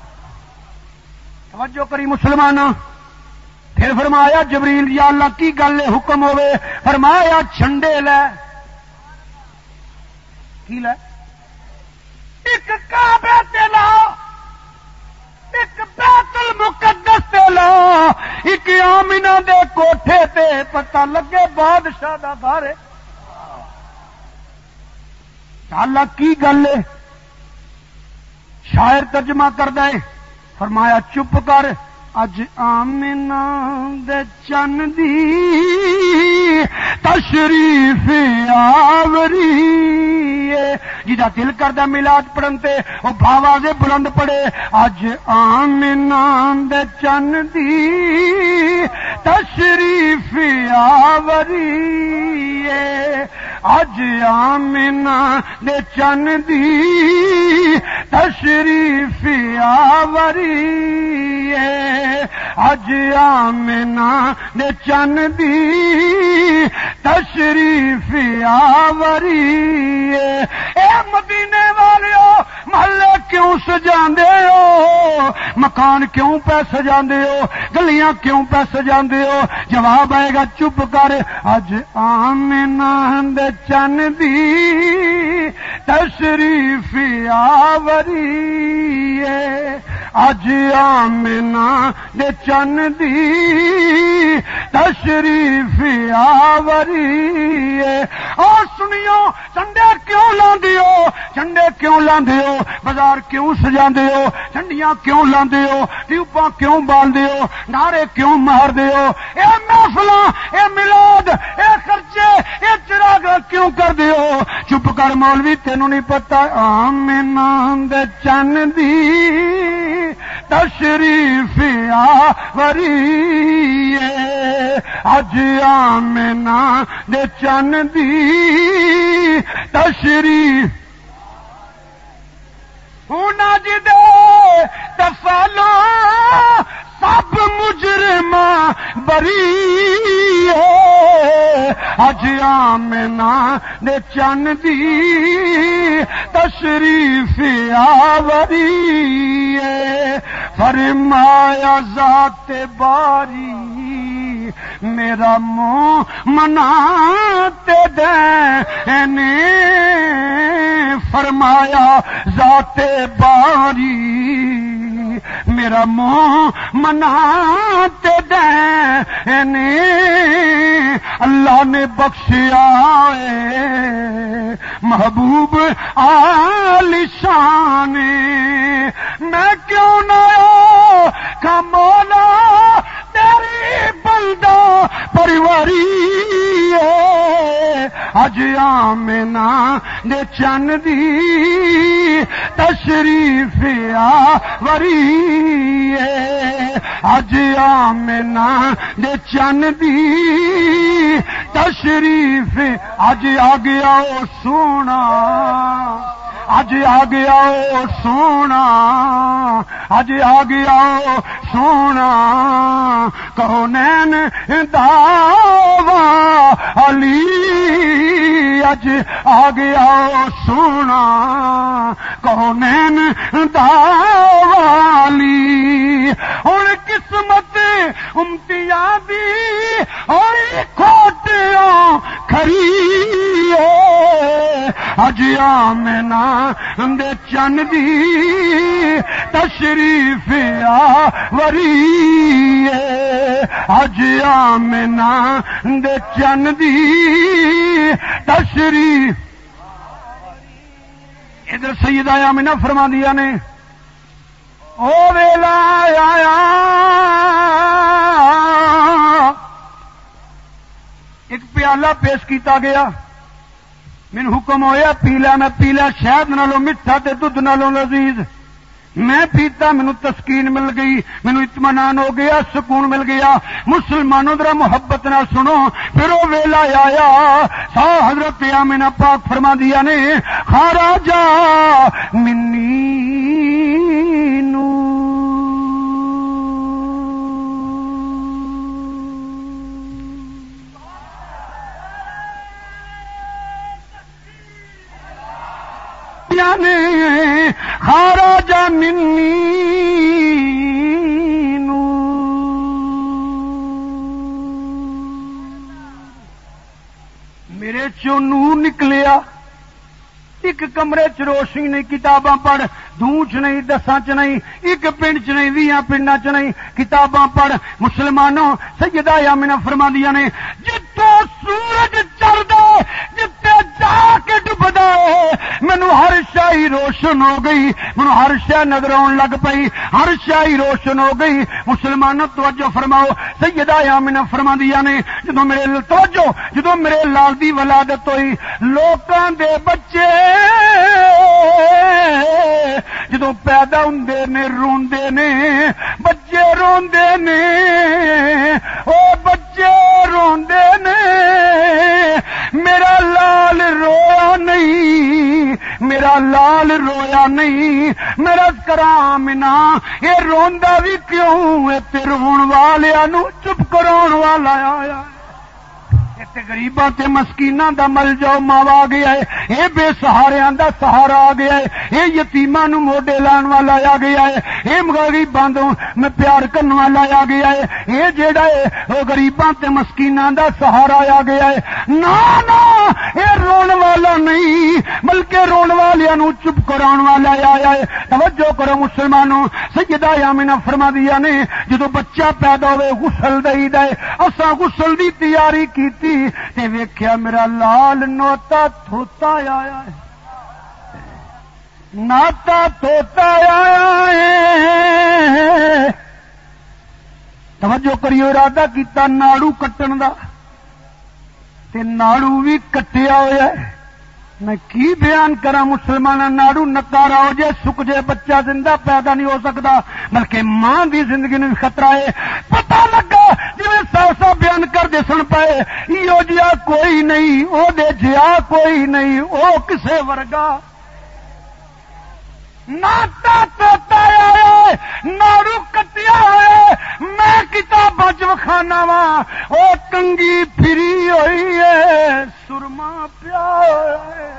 توجہ کری مسلمانوں پھر فرمایا جبریل یا اللہ کی گل حکم ہوئے فرمایا جھنڈے لے کی لے ایک کعبے تے لا، ایک بیت المقدس تے لا، ایک آمنہ دے کوٹھے تے پتہ لگے بادشاہ دا گھر ہے۔ اللہ کی گل ہے؟ شاعر ترجمہ کردا ہے، فرمایا چپ کر، اج آمنہ دے چن دی تشریف آوری ہے۔ جدا دل کردا میلاد پڑھن تے او بھاوازے بلند پڑے، اج آمنہ دے چن دی تشریف آوری ہے، اج آمنہ دے چن دی تشریف آوری ہے، اج آمنہ دے چن دی تشریف آوری ہے۔ اے مدینے والیو محلے کیوں سجاندے ہو؟ مکان کیوں پہ سجاندے ہو؟ گلیاں کیوں پہ سجاندے ہو؟ جواب آئے گا چپ کر، اج آمنہ دے چن دی تشریف آوری ہے، اج آمنہ دے چن دی تشریف آوری ہے۔ اور سنیو، جھنڈے کیوں لاندے ہو؟ جھنڈے کیوں لاندے ہو؟ بازار کیوں سجاندے ہو؟ جھنڈیاں کیوں لاندے ہو؟ ٹیوباں کیوں باندے ہو؟ نعرے کیوں ماردے ہو؟ اے محفلاں، اے میلاد، اے خرچے، اے چراغ کیوں کردے ہو؟ چپ کر مولوی، تینوں نہیں پتہ آمنہ دے چن دی تشریف آوری ہے، اج آمنہ دے چن دی تشریف ہونا جدے تفالو سب مجرم بری ہے، اج آمنہ دے چن دی تشریف آوری ہے۔ فرمایا ذات باری میرا منہ مناتے دینے، فرمایا ذات باری میرا منہ مناتے دینے، اللہ نے بخشیا ہے محبوب عالی شان، میں کیوں نہ کا مولا تیری بندہ پریواری ہے، اج آمنہ دے چن دی تشریف آوری ہے، اج آمنہ دے چن دی تشریف، اج آ گیا او سونا، اج آ گیا او سونا، اج آ گیا او سونا، کونین دعوا علی، اج آ گیا او سونا، کونین دعوا علی، ہن قسمت امتیازی ہوئی کھوٹیاں کھری ہے، اج آمنہ دے چن دی تشریف آوری ہے، اج آمنہ دے چن دی تشریف۔ ادھر سیدہ آمنہ فرما دیا نے، او ویلا آیا ایک پیالہ پیش کیتا گیا، مین حکم ہویا پی لیا، میں پی لیا، شہد نالوں میٹھا تے دودھ نالوں لذیذ، میں پیتا، مینوں تسکین مل گئی، مینوں اطمینان ہو گیا، سکون مل گیا۔ مسلمانوں ذرا محبت نہ سنو، پھر وہ ویلا آیا، سا حضرت آمنہ پاک فرما دیا نے، خراجا منی نو نے خراج منی نو، میرے چوں نور نکلیا، ایک کمرے چ روشنی نہیں، کتاباں پڑھ، دوں چ نہیں، دساں چ نہیں، ایک پنڈ چ نہیں، ویاں پنڈاں چ نہیں، کتاباں پڑھ۔ مسلمانوں سیدہ آمنہ فرماندیاں نے جتوں سورج چڑھدا جتے جا کے ڈبدا ہے مینوں ہر شے روشن ہو گئی، مینوں ہر شے نظر آن لگ پئی، ہر شے روشن ہو گئی۔ مسلمانوں توجہ فرماؤ، سیدہ آمنہ فرماندیاں نے جدوں میرے توجہ جدوں میرے لال دی ولادت ہوئی، لوکاں دے بچے جدوں پیدا ہوندے نے روندے نے، بچے روندے نے، او بچے روندے نے، میرا لال رویا نہیں، میرا لال رویا نہیں۔ میرا کرام نا اے روندا بھی کیوں اے تے رون والیاں نو چپ کراون والا آیا، غریباں تے مسکیناں دا مل جاؤ ماوا آ گیا ہے، اے بے سہاریاں دا سہارا آ گیا ہے، اے یتیماں نو موڈے لان والا آ گیا ہے، اے غریباں دوں میں پیار کرن والا آ گیا ہے، اے جیڑا ہے او غریباں تے مسکیناں دا سہارا آ گیا ہے۔ نا نا اے رون والا نہیں بلکہ رون والیاں نو چپ کراون والا آیا ہے۔ توجہ کرو مسلمانوں، سیدہ آمنہ فرما دیا نے جدوں بچہ پیدا ہوئے غسل دئی دے، اساں غسل دی تیاری کیتی تے ویکھیا میرا لال نوتا تھوتا آیا ہے، ناتا توتا آیا ہے۔ توجہ کریو، ارادہ کیتا ناڑو کٹن دا تے ناڑو بھی کٹیا ہوا ہے۔ میں کی بیان کرا مسلمان، ناڑو نکارا ہو جائے سک جائے بچہ زندہ پیدا نہیں ہو سکتا، بلکہ ماں دی زندگی میں خطرہ ہے۔ پتہ لگا جی ساسا بیان کر دے سن پائے ایو جیا کوئی نہیں، او دے جیا کوئی نہیں، او کسے ورگا ناتا توتا آیا ناڑو کٹیا ہے۔ میں کتاباں چ وکھانا وا او کنگی پھری ہوئی ہے، سرما پیا ہے،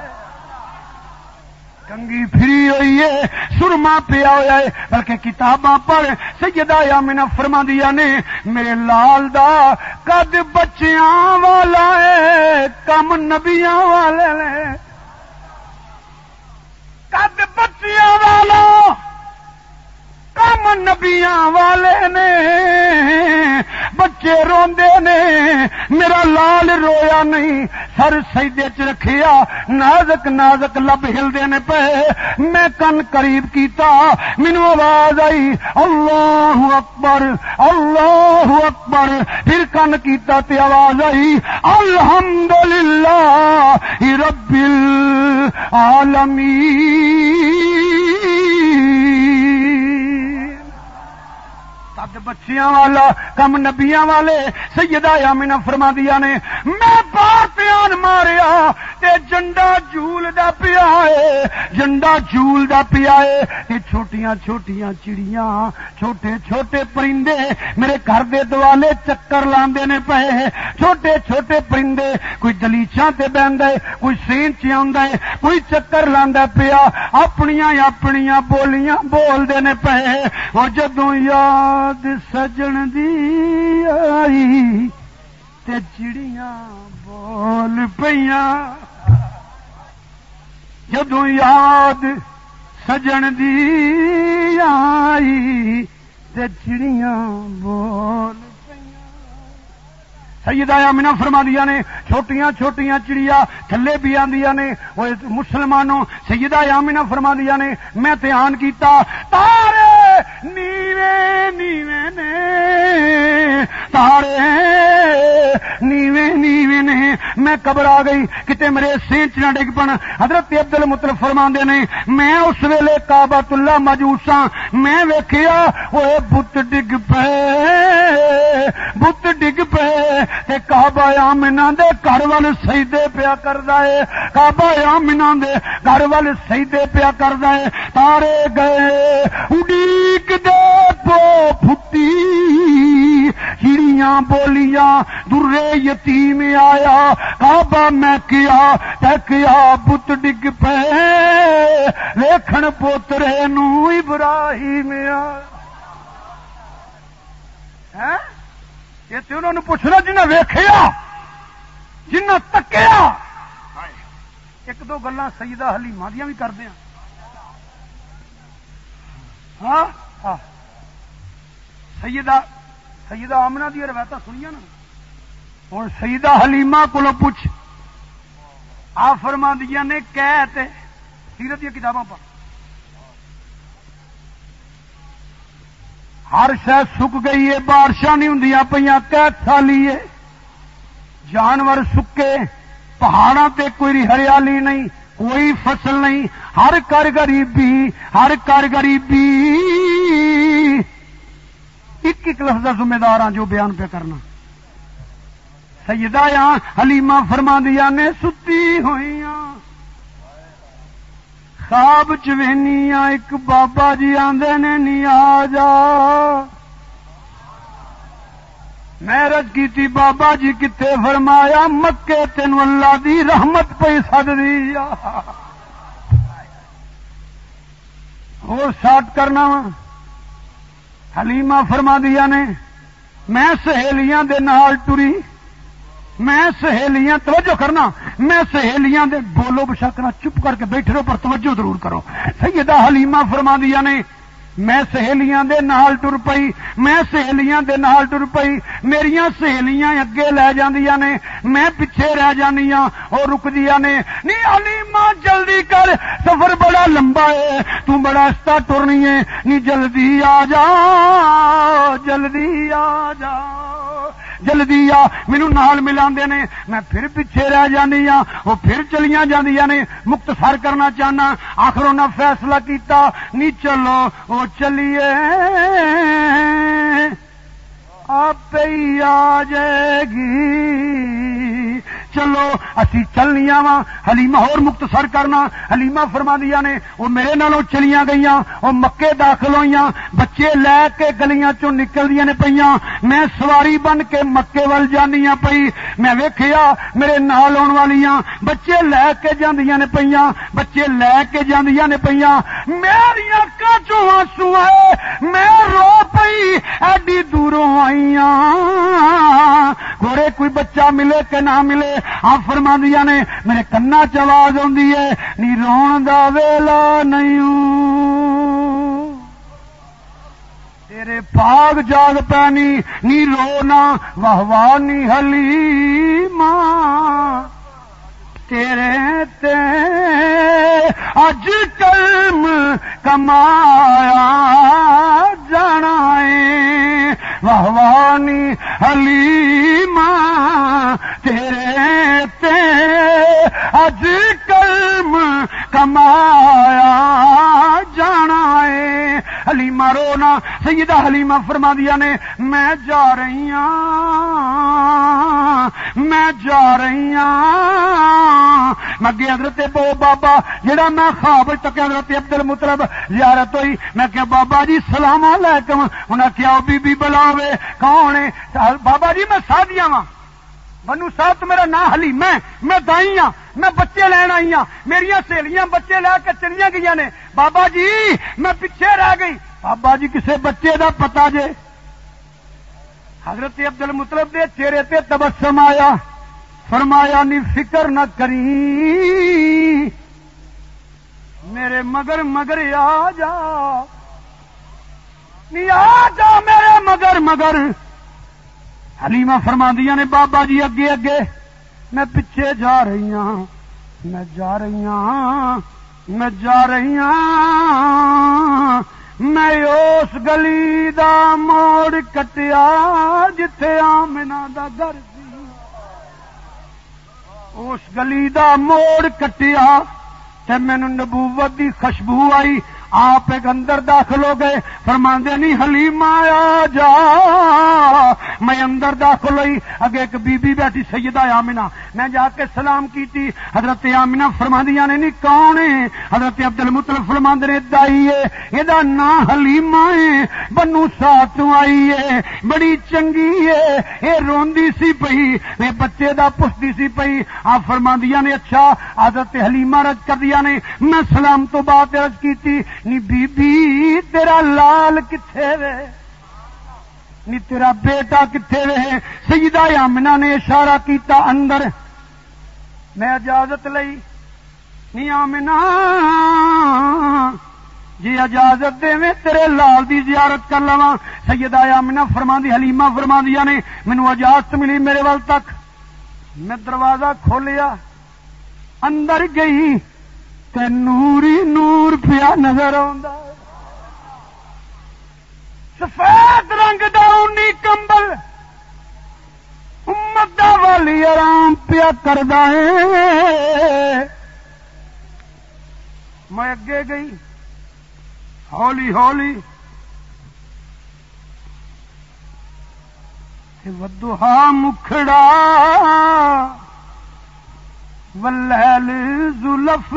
کنگی پھری ہوئی ہے، سرما پیا ہوا ہے۔ بلکہ کتاباں پڑھ، سیدہ آمنہ فرما دیا نے میرے لال دا قد بچیاں والا ہے، کم نبیاں والے نے، قد بچیاں والا کم نبیاں والے نے، بچے روندے نے، میرا لال رویا نہیں، سر سجدے چ رکھیا، نازک نازک لب ہلدے نے پے۔ میں کن قریب کیتا، مینوں آواز آئی اللہ اکبر اللہ اکبر، پھر کن کیتا تے آواز آئی الحمدللہ رب العالمین۔ قد بچیاں والا کم نبیاں والے، سیدہ آمنہ فرما دیا نے میں باہر پیان ماریا تے جنڈا جھول دا پیا ہے، جنڈا جھول دا پیا ہے تے چھوٹیاں چھوٹیاں چڑیاں، چھوٹے چھوٹے پرندے میرے گھر دے دوالے چکر لاندے نے پئے، چھوٹے چھوٹے پرندے، کوئی دلیچاں تے بہندا ہے، کوئی سین چ آندا ہے، کوئی چکر لاندا پیا، اپنیاں اپنیاں بولیاں بول دے نے پئے۔ اور جدوں یاد سجن دی آئی تے چڑیاں بول پیاں، جدوں یاد سجن دی آئی تے چڑیاں بول پیاں۔ سیدہ آمنہ فرما دیا نے چھوٹیاں چھوٹیاں چڑیا تھلے بھی آندیاں نے۔ وہ مسلمانوں سیدہ آمنہ فرما دیا نے میں دھیان کیتا تارے نیوے نیوے نے، تارے نیوے نیوے نے، میں گھبرا گئی کتے میرے سینچ نہ ڈگ پن۔ حضرت عبد المطلب فرماندے نے میں اس ویلے کعبۃ اللہ موجوساں، میں ویکھیا وہ بت ڈگ پے بت ڈگ پے تے کعبہ آمنہ دے گھر وال سجدے پیا کردا ہے، کعبہ آمنہ دے گھر وال سجدے پیا کردا ہے۔ تارے گئے اڈیک دے پو پھٹی، چڑیاں بولیاں درے یتیم آیا، کعبہ میں کیا تے کیا بت ڈگ پے، ویکھن پوترے نو ابراہیم آیا۔ یہ تو انہوں نے پوچھنا جنہیں ویکھیا، جنہیں تکیا، ایک دو گلاں سیدہ حلیمہ دیاں بھی کردے ہیں. ہاں ہاں سیدہ سیدہ آمنہ دی روایتاں سنیاں نا. ہن سیدہ حلیمہ کولوں پوچھ آ فرماندیاں نے کہتے سیرت دی کتاباں پر ہر شے سک گئی ہے، بارشاں نہیں ہوندیاں پیاں قحط سالی ہے، جانور سکے، پہاڑاں تے کوئی ہریالی نہیں، کوئی فصل نہیں، ہر کر غریبی، ہر کر غریبی. ایک ایک لفظ کا ذمہ دار ہاں جو بیان پہ کرنا. سیدہ یا حلیمہ فرماندیاں نے ستی ہوئیاں خواب چوینیاں ایک بابا جی آندے نے نی آ جا. میں رج کیتی بابا جی کتے، فرمایا مکے تینوں اللہ دی رحمت پئی سددی. اور ساتھ کرنا وا. حلیمہ فرماندیاں نے میں سہیلیاں دے نال ٹری، میں سہیلیاں توجہ کرنا، میں سہیلیاں دے بولو بشکنا چپ کر کے بیٹھے رہو پر توجہ ضرور کرو. سیدہ حلیمہ فرماندیاں نے میں سہیلیاں دے نال ٹر پئی، میں سہیلیاں دے نال ٹر پئی، میریاں سہیلیاں اگے لے جاندیاں نے، میں پیچھے رہ جانی ہاں. اور رکدیاں نے نی حلیمہ جلدی کر سفر بڑا لمبا ہے، تو بڑا استا ٹرنی ہے، نی جلدی آ جا جلدی آ جا جلدی آ. مینوں نال ملاندے نے، میں پھر پیچھے رہ جانی ہاں، وہ پھر چلیاں جاندیاں نے. مختصر کرنا چاہنا، آخر انہاں فیصلہ کیتا نی چلو وہ چلیے آپ ہی آ جائے گی، چلو اسی چلنیاں وا. حلیمہ اور مختصر کرنا، حلیمہ فرماندیاں نے وہ میرے نالوں چلیاں گئیاں، وہ مکے داخل ہوئیاں، بچے لے کے گلیاں چوں نکلدیاں نے پیاں، میں سواری بن کے مکے ول جانیاں پئی. میں ویکھیا میرے نال آن والیاں بچے لے کے جاندیاں نے پیاں، بچے لے کے جاندیاں نے پیاں. میری اکھاں چوں آنسو آئے، میں رو پئی، ایڈی دوروں آئیاں گورے کوئی بچہ ملے کہ نہ ملے. آپ فرماندیاں نے میرے کنا چ آواز آندی ہے نی رون دا ویلا نہیں، تیرے پاگ جاگ پانی نی رونا واہ واہ نی حلیمہ تیرے تے اج کلم کمایا جانا ہے، واہ واہ نی حلیمہ تیرے تے اج کلم کمایا جانا ہے. حلیمہ رونا. سیدہ حلیمہ فرماندیاں نے میں جا رہی ہاں میں جا رہی ہاں. میں گیا حضرت بو بابا جڑا میں خواب تک حضرت عبد المطلب زیارت ہوئی. میں کہ بابا جی سلام علیکم. انہیں کیا بی بی بلاوے کون ہے؟ بابا جی میں سادیاں وا بنو صاحب میرا نام حلیمہ ہے، میں دائی ہاں، میں بچے لین آئی ہاں، میریاں سہیلیاں بچے لے کے چلیاں گئی نے. بابا جی میں پیچھے رہ گئی. بابا جی کسے بچے دا پتا جے؟ حضرت عبد المطلب دے چہرے تے تبسم آیا. فرمایا نی فکر نہ کری، میرے مگر مگر آ جا، نی آ جا میرے مگر مگر. حلیمہ فرماندیاں نے بابا جی اگے اگے، میں پیچھے جا رہی ہاں میں جا رہی ہاں میں جا رہی ہاں. میں اس گلی دا موڑ کٹیا جتھے آمنہ دا گھر سی، اس گلی دا موڑ کٹیا تے مینوں نبوت دی خوشبو آئی. آپ ایک اندر داخل ہو گئے. فرماندے نہیں حلیمہ آ جا. میں اندر داخل ہوئی، اگے ایک بی بی بیٹھی سیدہ آمنہ. میں جا کے سلام کیتی. حضرت آمنہ فرماندیاں نے نہیں کون ہے؟ حضرت عبد المطلب فرماندے نے دائی ہے، یہ نام حلیمہ ہے، بنو سعد تو آئی ہے، بڑی چنگی ہے، یہ روندی سی پئی، یہ بچے دا پسدی سی پئی. آپ فرماندیاں نے اچھا. حضرت حلیمہ رج کر دیا نے. میں سلام تو بعد رج کیتی نی بی بی تیرا لال کتھے وے، نی تیرا بیٹا کتھے وے؟ سیدہ آمنہ نے اشارہ کیتا اندر. میں اجازت لئی. نی آمنا جی اجازت دے میں تیرے لال دی زیارت کر لواں. سیدہ آمنہ فرماندی حلیمہ فرماندیاں نے مینوں اجازت ملی میرے ول تک. میں دروازہ کھولیا اندر گئی تے نوری نور پیا نظر آندا. سفید رنگ دا اونی کمبل امت دا والی آرام پیا کردا ہے. میں اگے گئی ہولی ہولی ودھا مکھڑا واللیل زلف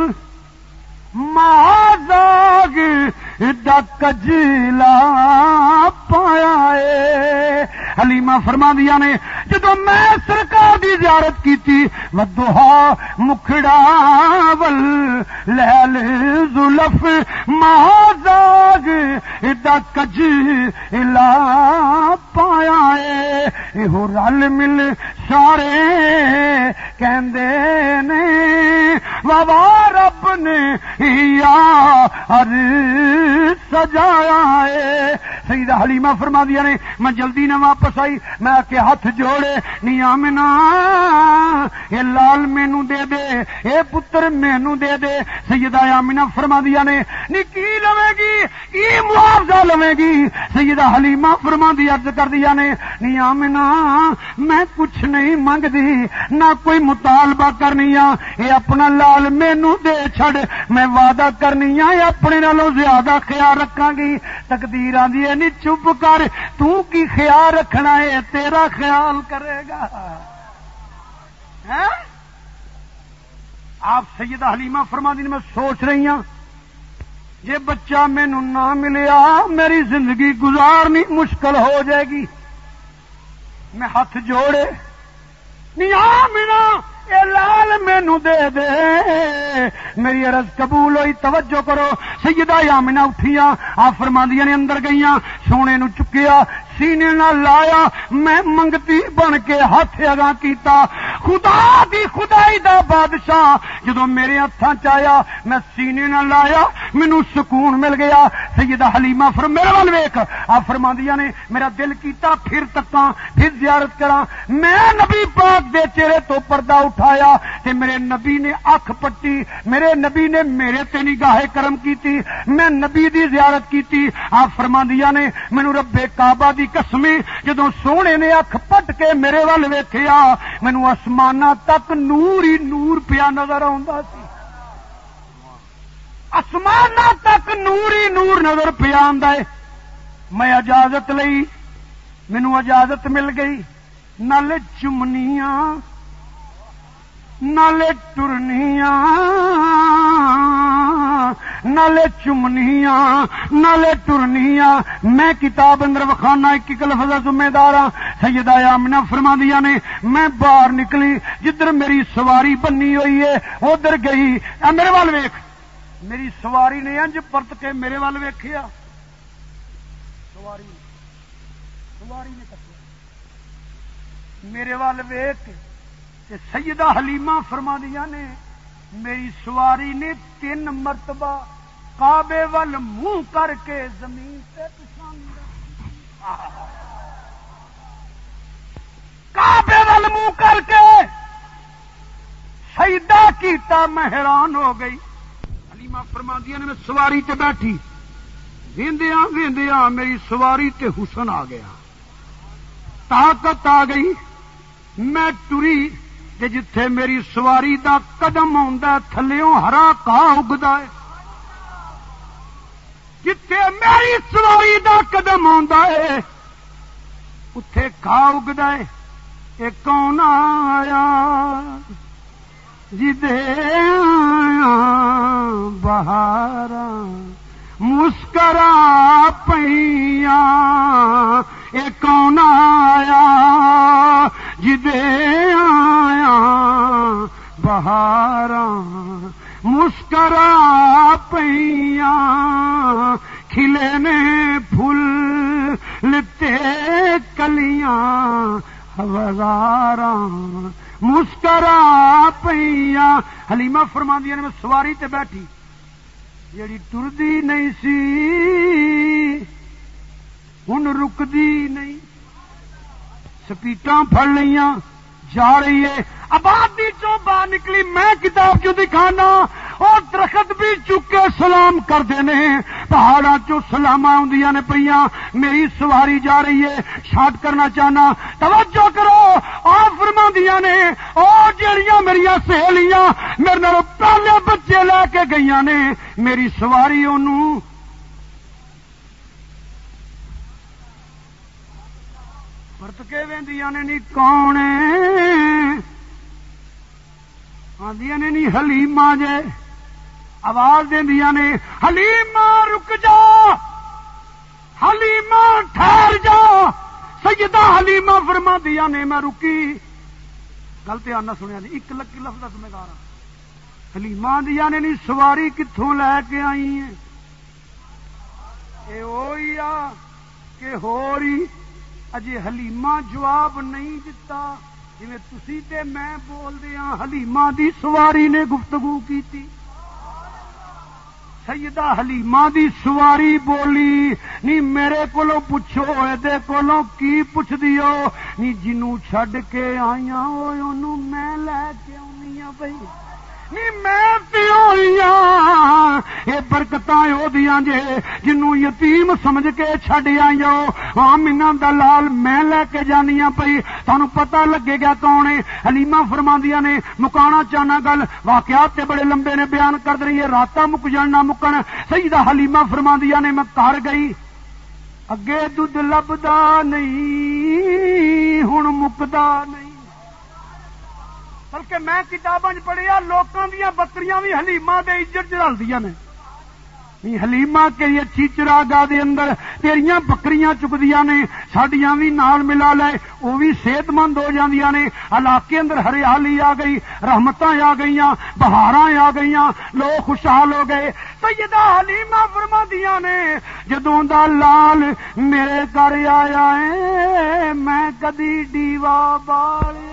مازاگ دا کجلا پایا ہے. حلیمہ فرماندیاں نے جدو میں سرکار دی زیارت کیتی ودھا مکھڑا واللیل زلف مازاگ دا کجلا پایا ہے. یہ رل مل سارے کہندے نے بابا رب نے یار سجایا ہے. سیدہ حلیمہ فرماندیاں نے میں جلدی نہ واپس آئی. میں کہ ہاتھ جوڑے نی آمنہ یہ لال مینوں دے دے اے پتر مینوں دے دے. سیدہ آمنہ فرماندیاں نے نی کی لوے گی کی معاوضہ لوے گی. سیدہ حلیمہ فرماندی عرض کر دیا نے نی آمنہ میں کچھ نہیں منگ دی نہ کوئی مطالبہ کرنی آ. اے اپنا لال مینوں دے چھڑ میں وعدہ کرنی آ اپنے نالوں زیادہ خیال رکھاں گی. تقدیر آندی ہے نی چپ کر تو کی خیال رکھنا ہے تیرا خیال کرے گا. آپ سیدہ حلیمہ فرماندی نے میں سوچ رہی ہوں یہ بچہ مینوں نہ ملیا میری زندگی گزارنی مشکل ہو جائے گی. میں ہاتھ جوڑے نی آمنہ اے لال مینوں دے دے. میری عرض قبول ہوئی. توجہ کرو سیدہ آمنہ اٹھیاں آپ فرماندیاں نے اندر گئیاں سونے نو چکیا سینے نہ لایا. میں منگتی بن کے ہاتھ اگاں کیتا. خدا دی خدائی دا بادشاہ جدو میرے ہاتھاں چایا میں سینے نہ لایا مینوں سکون مل گیا. سیدہ حلیمہ فرم میرے ول ویکھ آپ فرماندیاں نے میرا دل کیتا پھر تکاں پھر زیارت کراں. میں نبی پاک دے چہرے تو پردہ اٹھایا تے میرے نبی نے اکھ پٹی. میرے نبی نے میرے تے نگاہ کرم کیتی. میں نبی دی زیارت کیتی. آپ فرماندیاں نے مینوں رب کعبہ دی قسمیں جدوں سونے نے اکھ پٹ کے میرے ول ویکھیا مینوں آسماناں تک نور ہی نور پیا نظر آوندا سی. آسماناں تک نور ہی نور نظر پیا آندا ہے. میں اجازت لئی مینوں اجازت مل گئی. نالے چمنیاں نالے ٹرنیاں نالے چمنیاں نالے ٹرنیاں. میں کتاب اندر وکھانا ایک ایک لفظ ذمہ دار ہاں. سیدہ آمنہ فرماندیاں نے میں باہر نکلی جدھر میری سواری بنی ہوئی ہے ادھر گئی. اے میرے وال ویکھ میری سواری نے انج پرت کے میرے وال ویکھیا. سواری سواری نے کٹیا میرے وال ویکھ تے سیدہ حلیمہ فرماندیاں نے میری سواری نے تین مرتبہ کعبے وال منہ کر کے زمین تے پچھاڑا. کعبے وال منہ کر کے سجدہ کیتا. میں حیران ہو گئی. حلیمہ فرماندیاں نے میں سواری تے بیٹھی ویندیاں ویندیاں میری سواری تے حسن آ گیا طاقت آ گئی. میں ٹری تے جتھے میری سواری دا قدم آندا تھلیوں ہرا گھاہ اگدا ہے. جتھے میری سواری دا قدم آندا ہے اتے گھاہ اگدا ہے. اے کون آیا جدے آیا بہاراں مسکرا پئیاں. اے کون آیا جدے آیا بہاراں مسکرا پئیاں. کھلے نے پھول لتے کلیاں ہزاراں مسکرا پئیاں. حلیمہ فرماندیاں نے میں سواری تے بیٹھی جیڑی ٹردی نہیں سی ہن رکدی نہیں، سپیٹاں پھڑ لیاں جا رہی ہے. آبادی چوں باہر نکلی، میں کتاب چوں دکھانا اور درخت بھی چکے سلام کرتے نے، پہاڑاں چوں سلام آندیاں نے پئیاں. میری سواری جا رہی ہے، شارٹ کرنا چاہنا، توجہ کرو. آ فرماندیاں نے او جڑیاں میریاں سہیلیاں میرے نال پہلے بچے لے کے گئیاں نے، میری سواری اونوں پرت کے ویندیاں نے. نہیں کون آندیاں نے نہیں حلیمہ جے، آواز دیندیاں نے حلیمہ رک جا، حلیمہ ٹھہر جا. سیدہ حلیمہ فرماندیاں نے میں رکی. گل تے آنا سنیا نہیں، ایک لکی لفظ میں گا رہا. حلیمہ آندیاں نے نہیں سواری کتھوں لے کے آئی ہیں؟ اے ہوئی آ کہ ہو رہی. اجے حلیمہ جواب نہیں دتا، جویں تسی تے میں بول دیاں حلیمہ دی سواری نے گفتگو کیتی. سیدہ حلیمہ دی سواری بولی نہیں میرے کولوں پوچھو اے کولوں کی پوچھ دیو نہیں جنوں چھڈ کے آئیاں اوے اونوں میں لے کے آونی ہاں بھئی نہیں میں پیویاں اے برکتاں او دیاں جے جنوں یتیم سمجھ کے چھڈ آئیو. ہاں منا دلال میں لے کے جانیاں پئی تانوں پتہ لگے گا کون ہے. حلیمہ فرماندیاں نے مکانا چاہنا گل واقعات تے بڑے لمبے نے بیان کر رہی ہے، راتاں مک جان نہ مکن. سیدہ حلیمہ فرماندیاں نے میں گھر گئی، اگے دودھ لبدا نہیں ہن مکدا نہیں، بلکہ میں کتاباں پڑھیا لوکاں دیاں بکریاں بھی حلیمہ دے عزت چڑھاندیاں نے. حلیمہ کے اچھی چراگاہ دے اندر تیریاں بکریاں چکدیاں نے، ساڈیاں بھی نال ملا لے، وہ بھی صحت مند ہو جاندیاں نے. علاقے اندر ہریالی آ گئی، رحمتاں آ گئیاں، بہاراں آ گئیاں، لوگ خوشحال ہو گئے. سیدہ حلیمہ فرماندیاں نے جدوں دا لال میرے گھر آیا ہے میں کدی ڈیوا بالی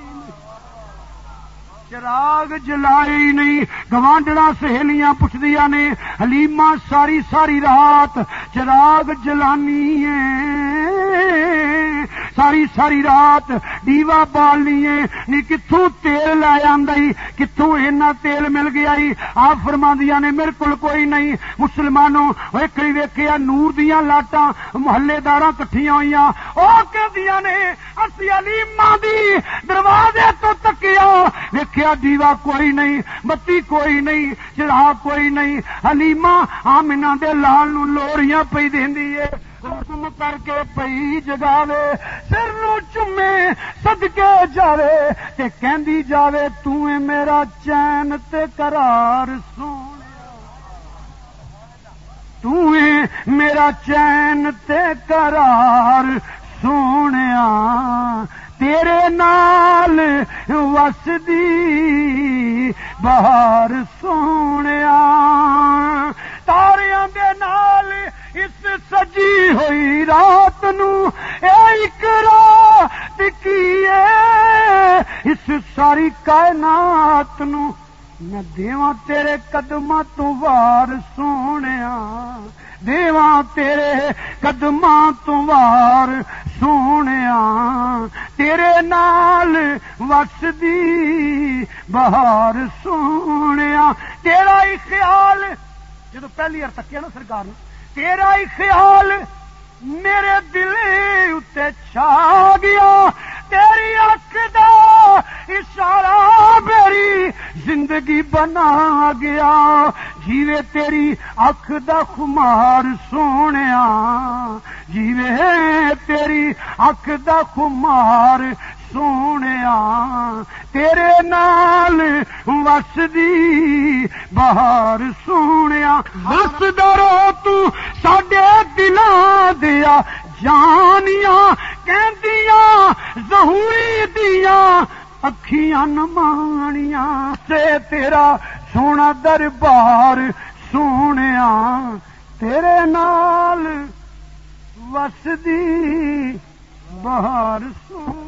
چراغ جلائی نہیں. گوانڈڑا سہیلیاں پوچھدیاں نے حلیمہ ساری ساری رات چراغ جلانی ہے، ساری ساری رات ڈیوا بالنی ہے نہیں کتھوں تیل لے آندی، کتھوں اینا تیل مل گیا. آپ فرماندیاں نے میرے کول کوئی نہیں. مسلمانوں ویکھی ویکھیا نور دیاں لاٹاں محلے داراں کٹھیاں ہوئیاں، او کہندیاں نے اسی حلیمہ دی دروازے تو تکیا ویکھیا دیوا کوئی نہیں، بتی کوئی نہیں، چراغ کوئی نہیں. حلیمہ آمنہ دے لال نو لوڑیاں پئی دیندی ہے، حکم کر کے پئی جگاوے، سر نو چومے صدکے جاوے تے کہندی جاوے تو اے میرا چین تے قرار سونے، تو اے میرا چین تے قرار سونیا، تیرے نال وسدی بہار سونیا، تاریاں دے نال اس سجی ہوئی رات نو اے اقرا کیے اس ساری کائنات نو میں دیواں تیرے قدماں تو وار سونیا، دیواں تیرے قدماں تو وار سونیا، تیرے نال وسدی بہار سونیا. تیرا ہی خیال جدو پہلی بار تکیا نا سرکار نے، تیرا ہی خیال میرے دل اتے چھا گیا، تیری اکھ دا اشارہ میری زندگی بنا گیا، جیوے تیری اکھ دا خمار سونیا، جیوے تیری اکھ دا خمار سونیا، تیرے نال وسدی بہار سونیا. وسدا رو تو ساڈے دلاں دیا جانیاں کہندیاں ظہوری دیاں اکھیاں نمانیاں سے تیرا سونا دربار سونیا، تیرے نال وسدی بہار سونیا.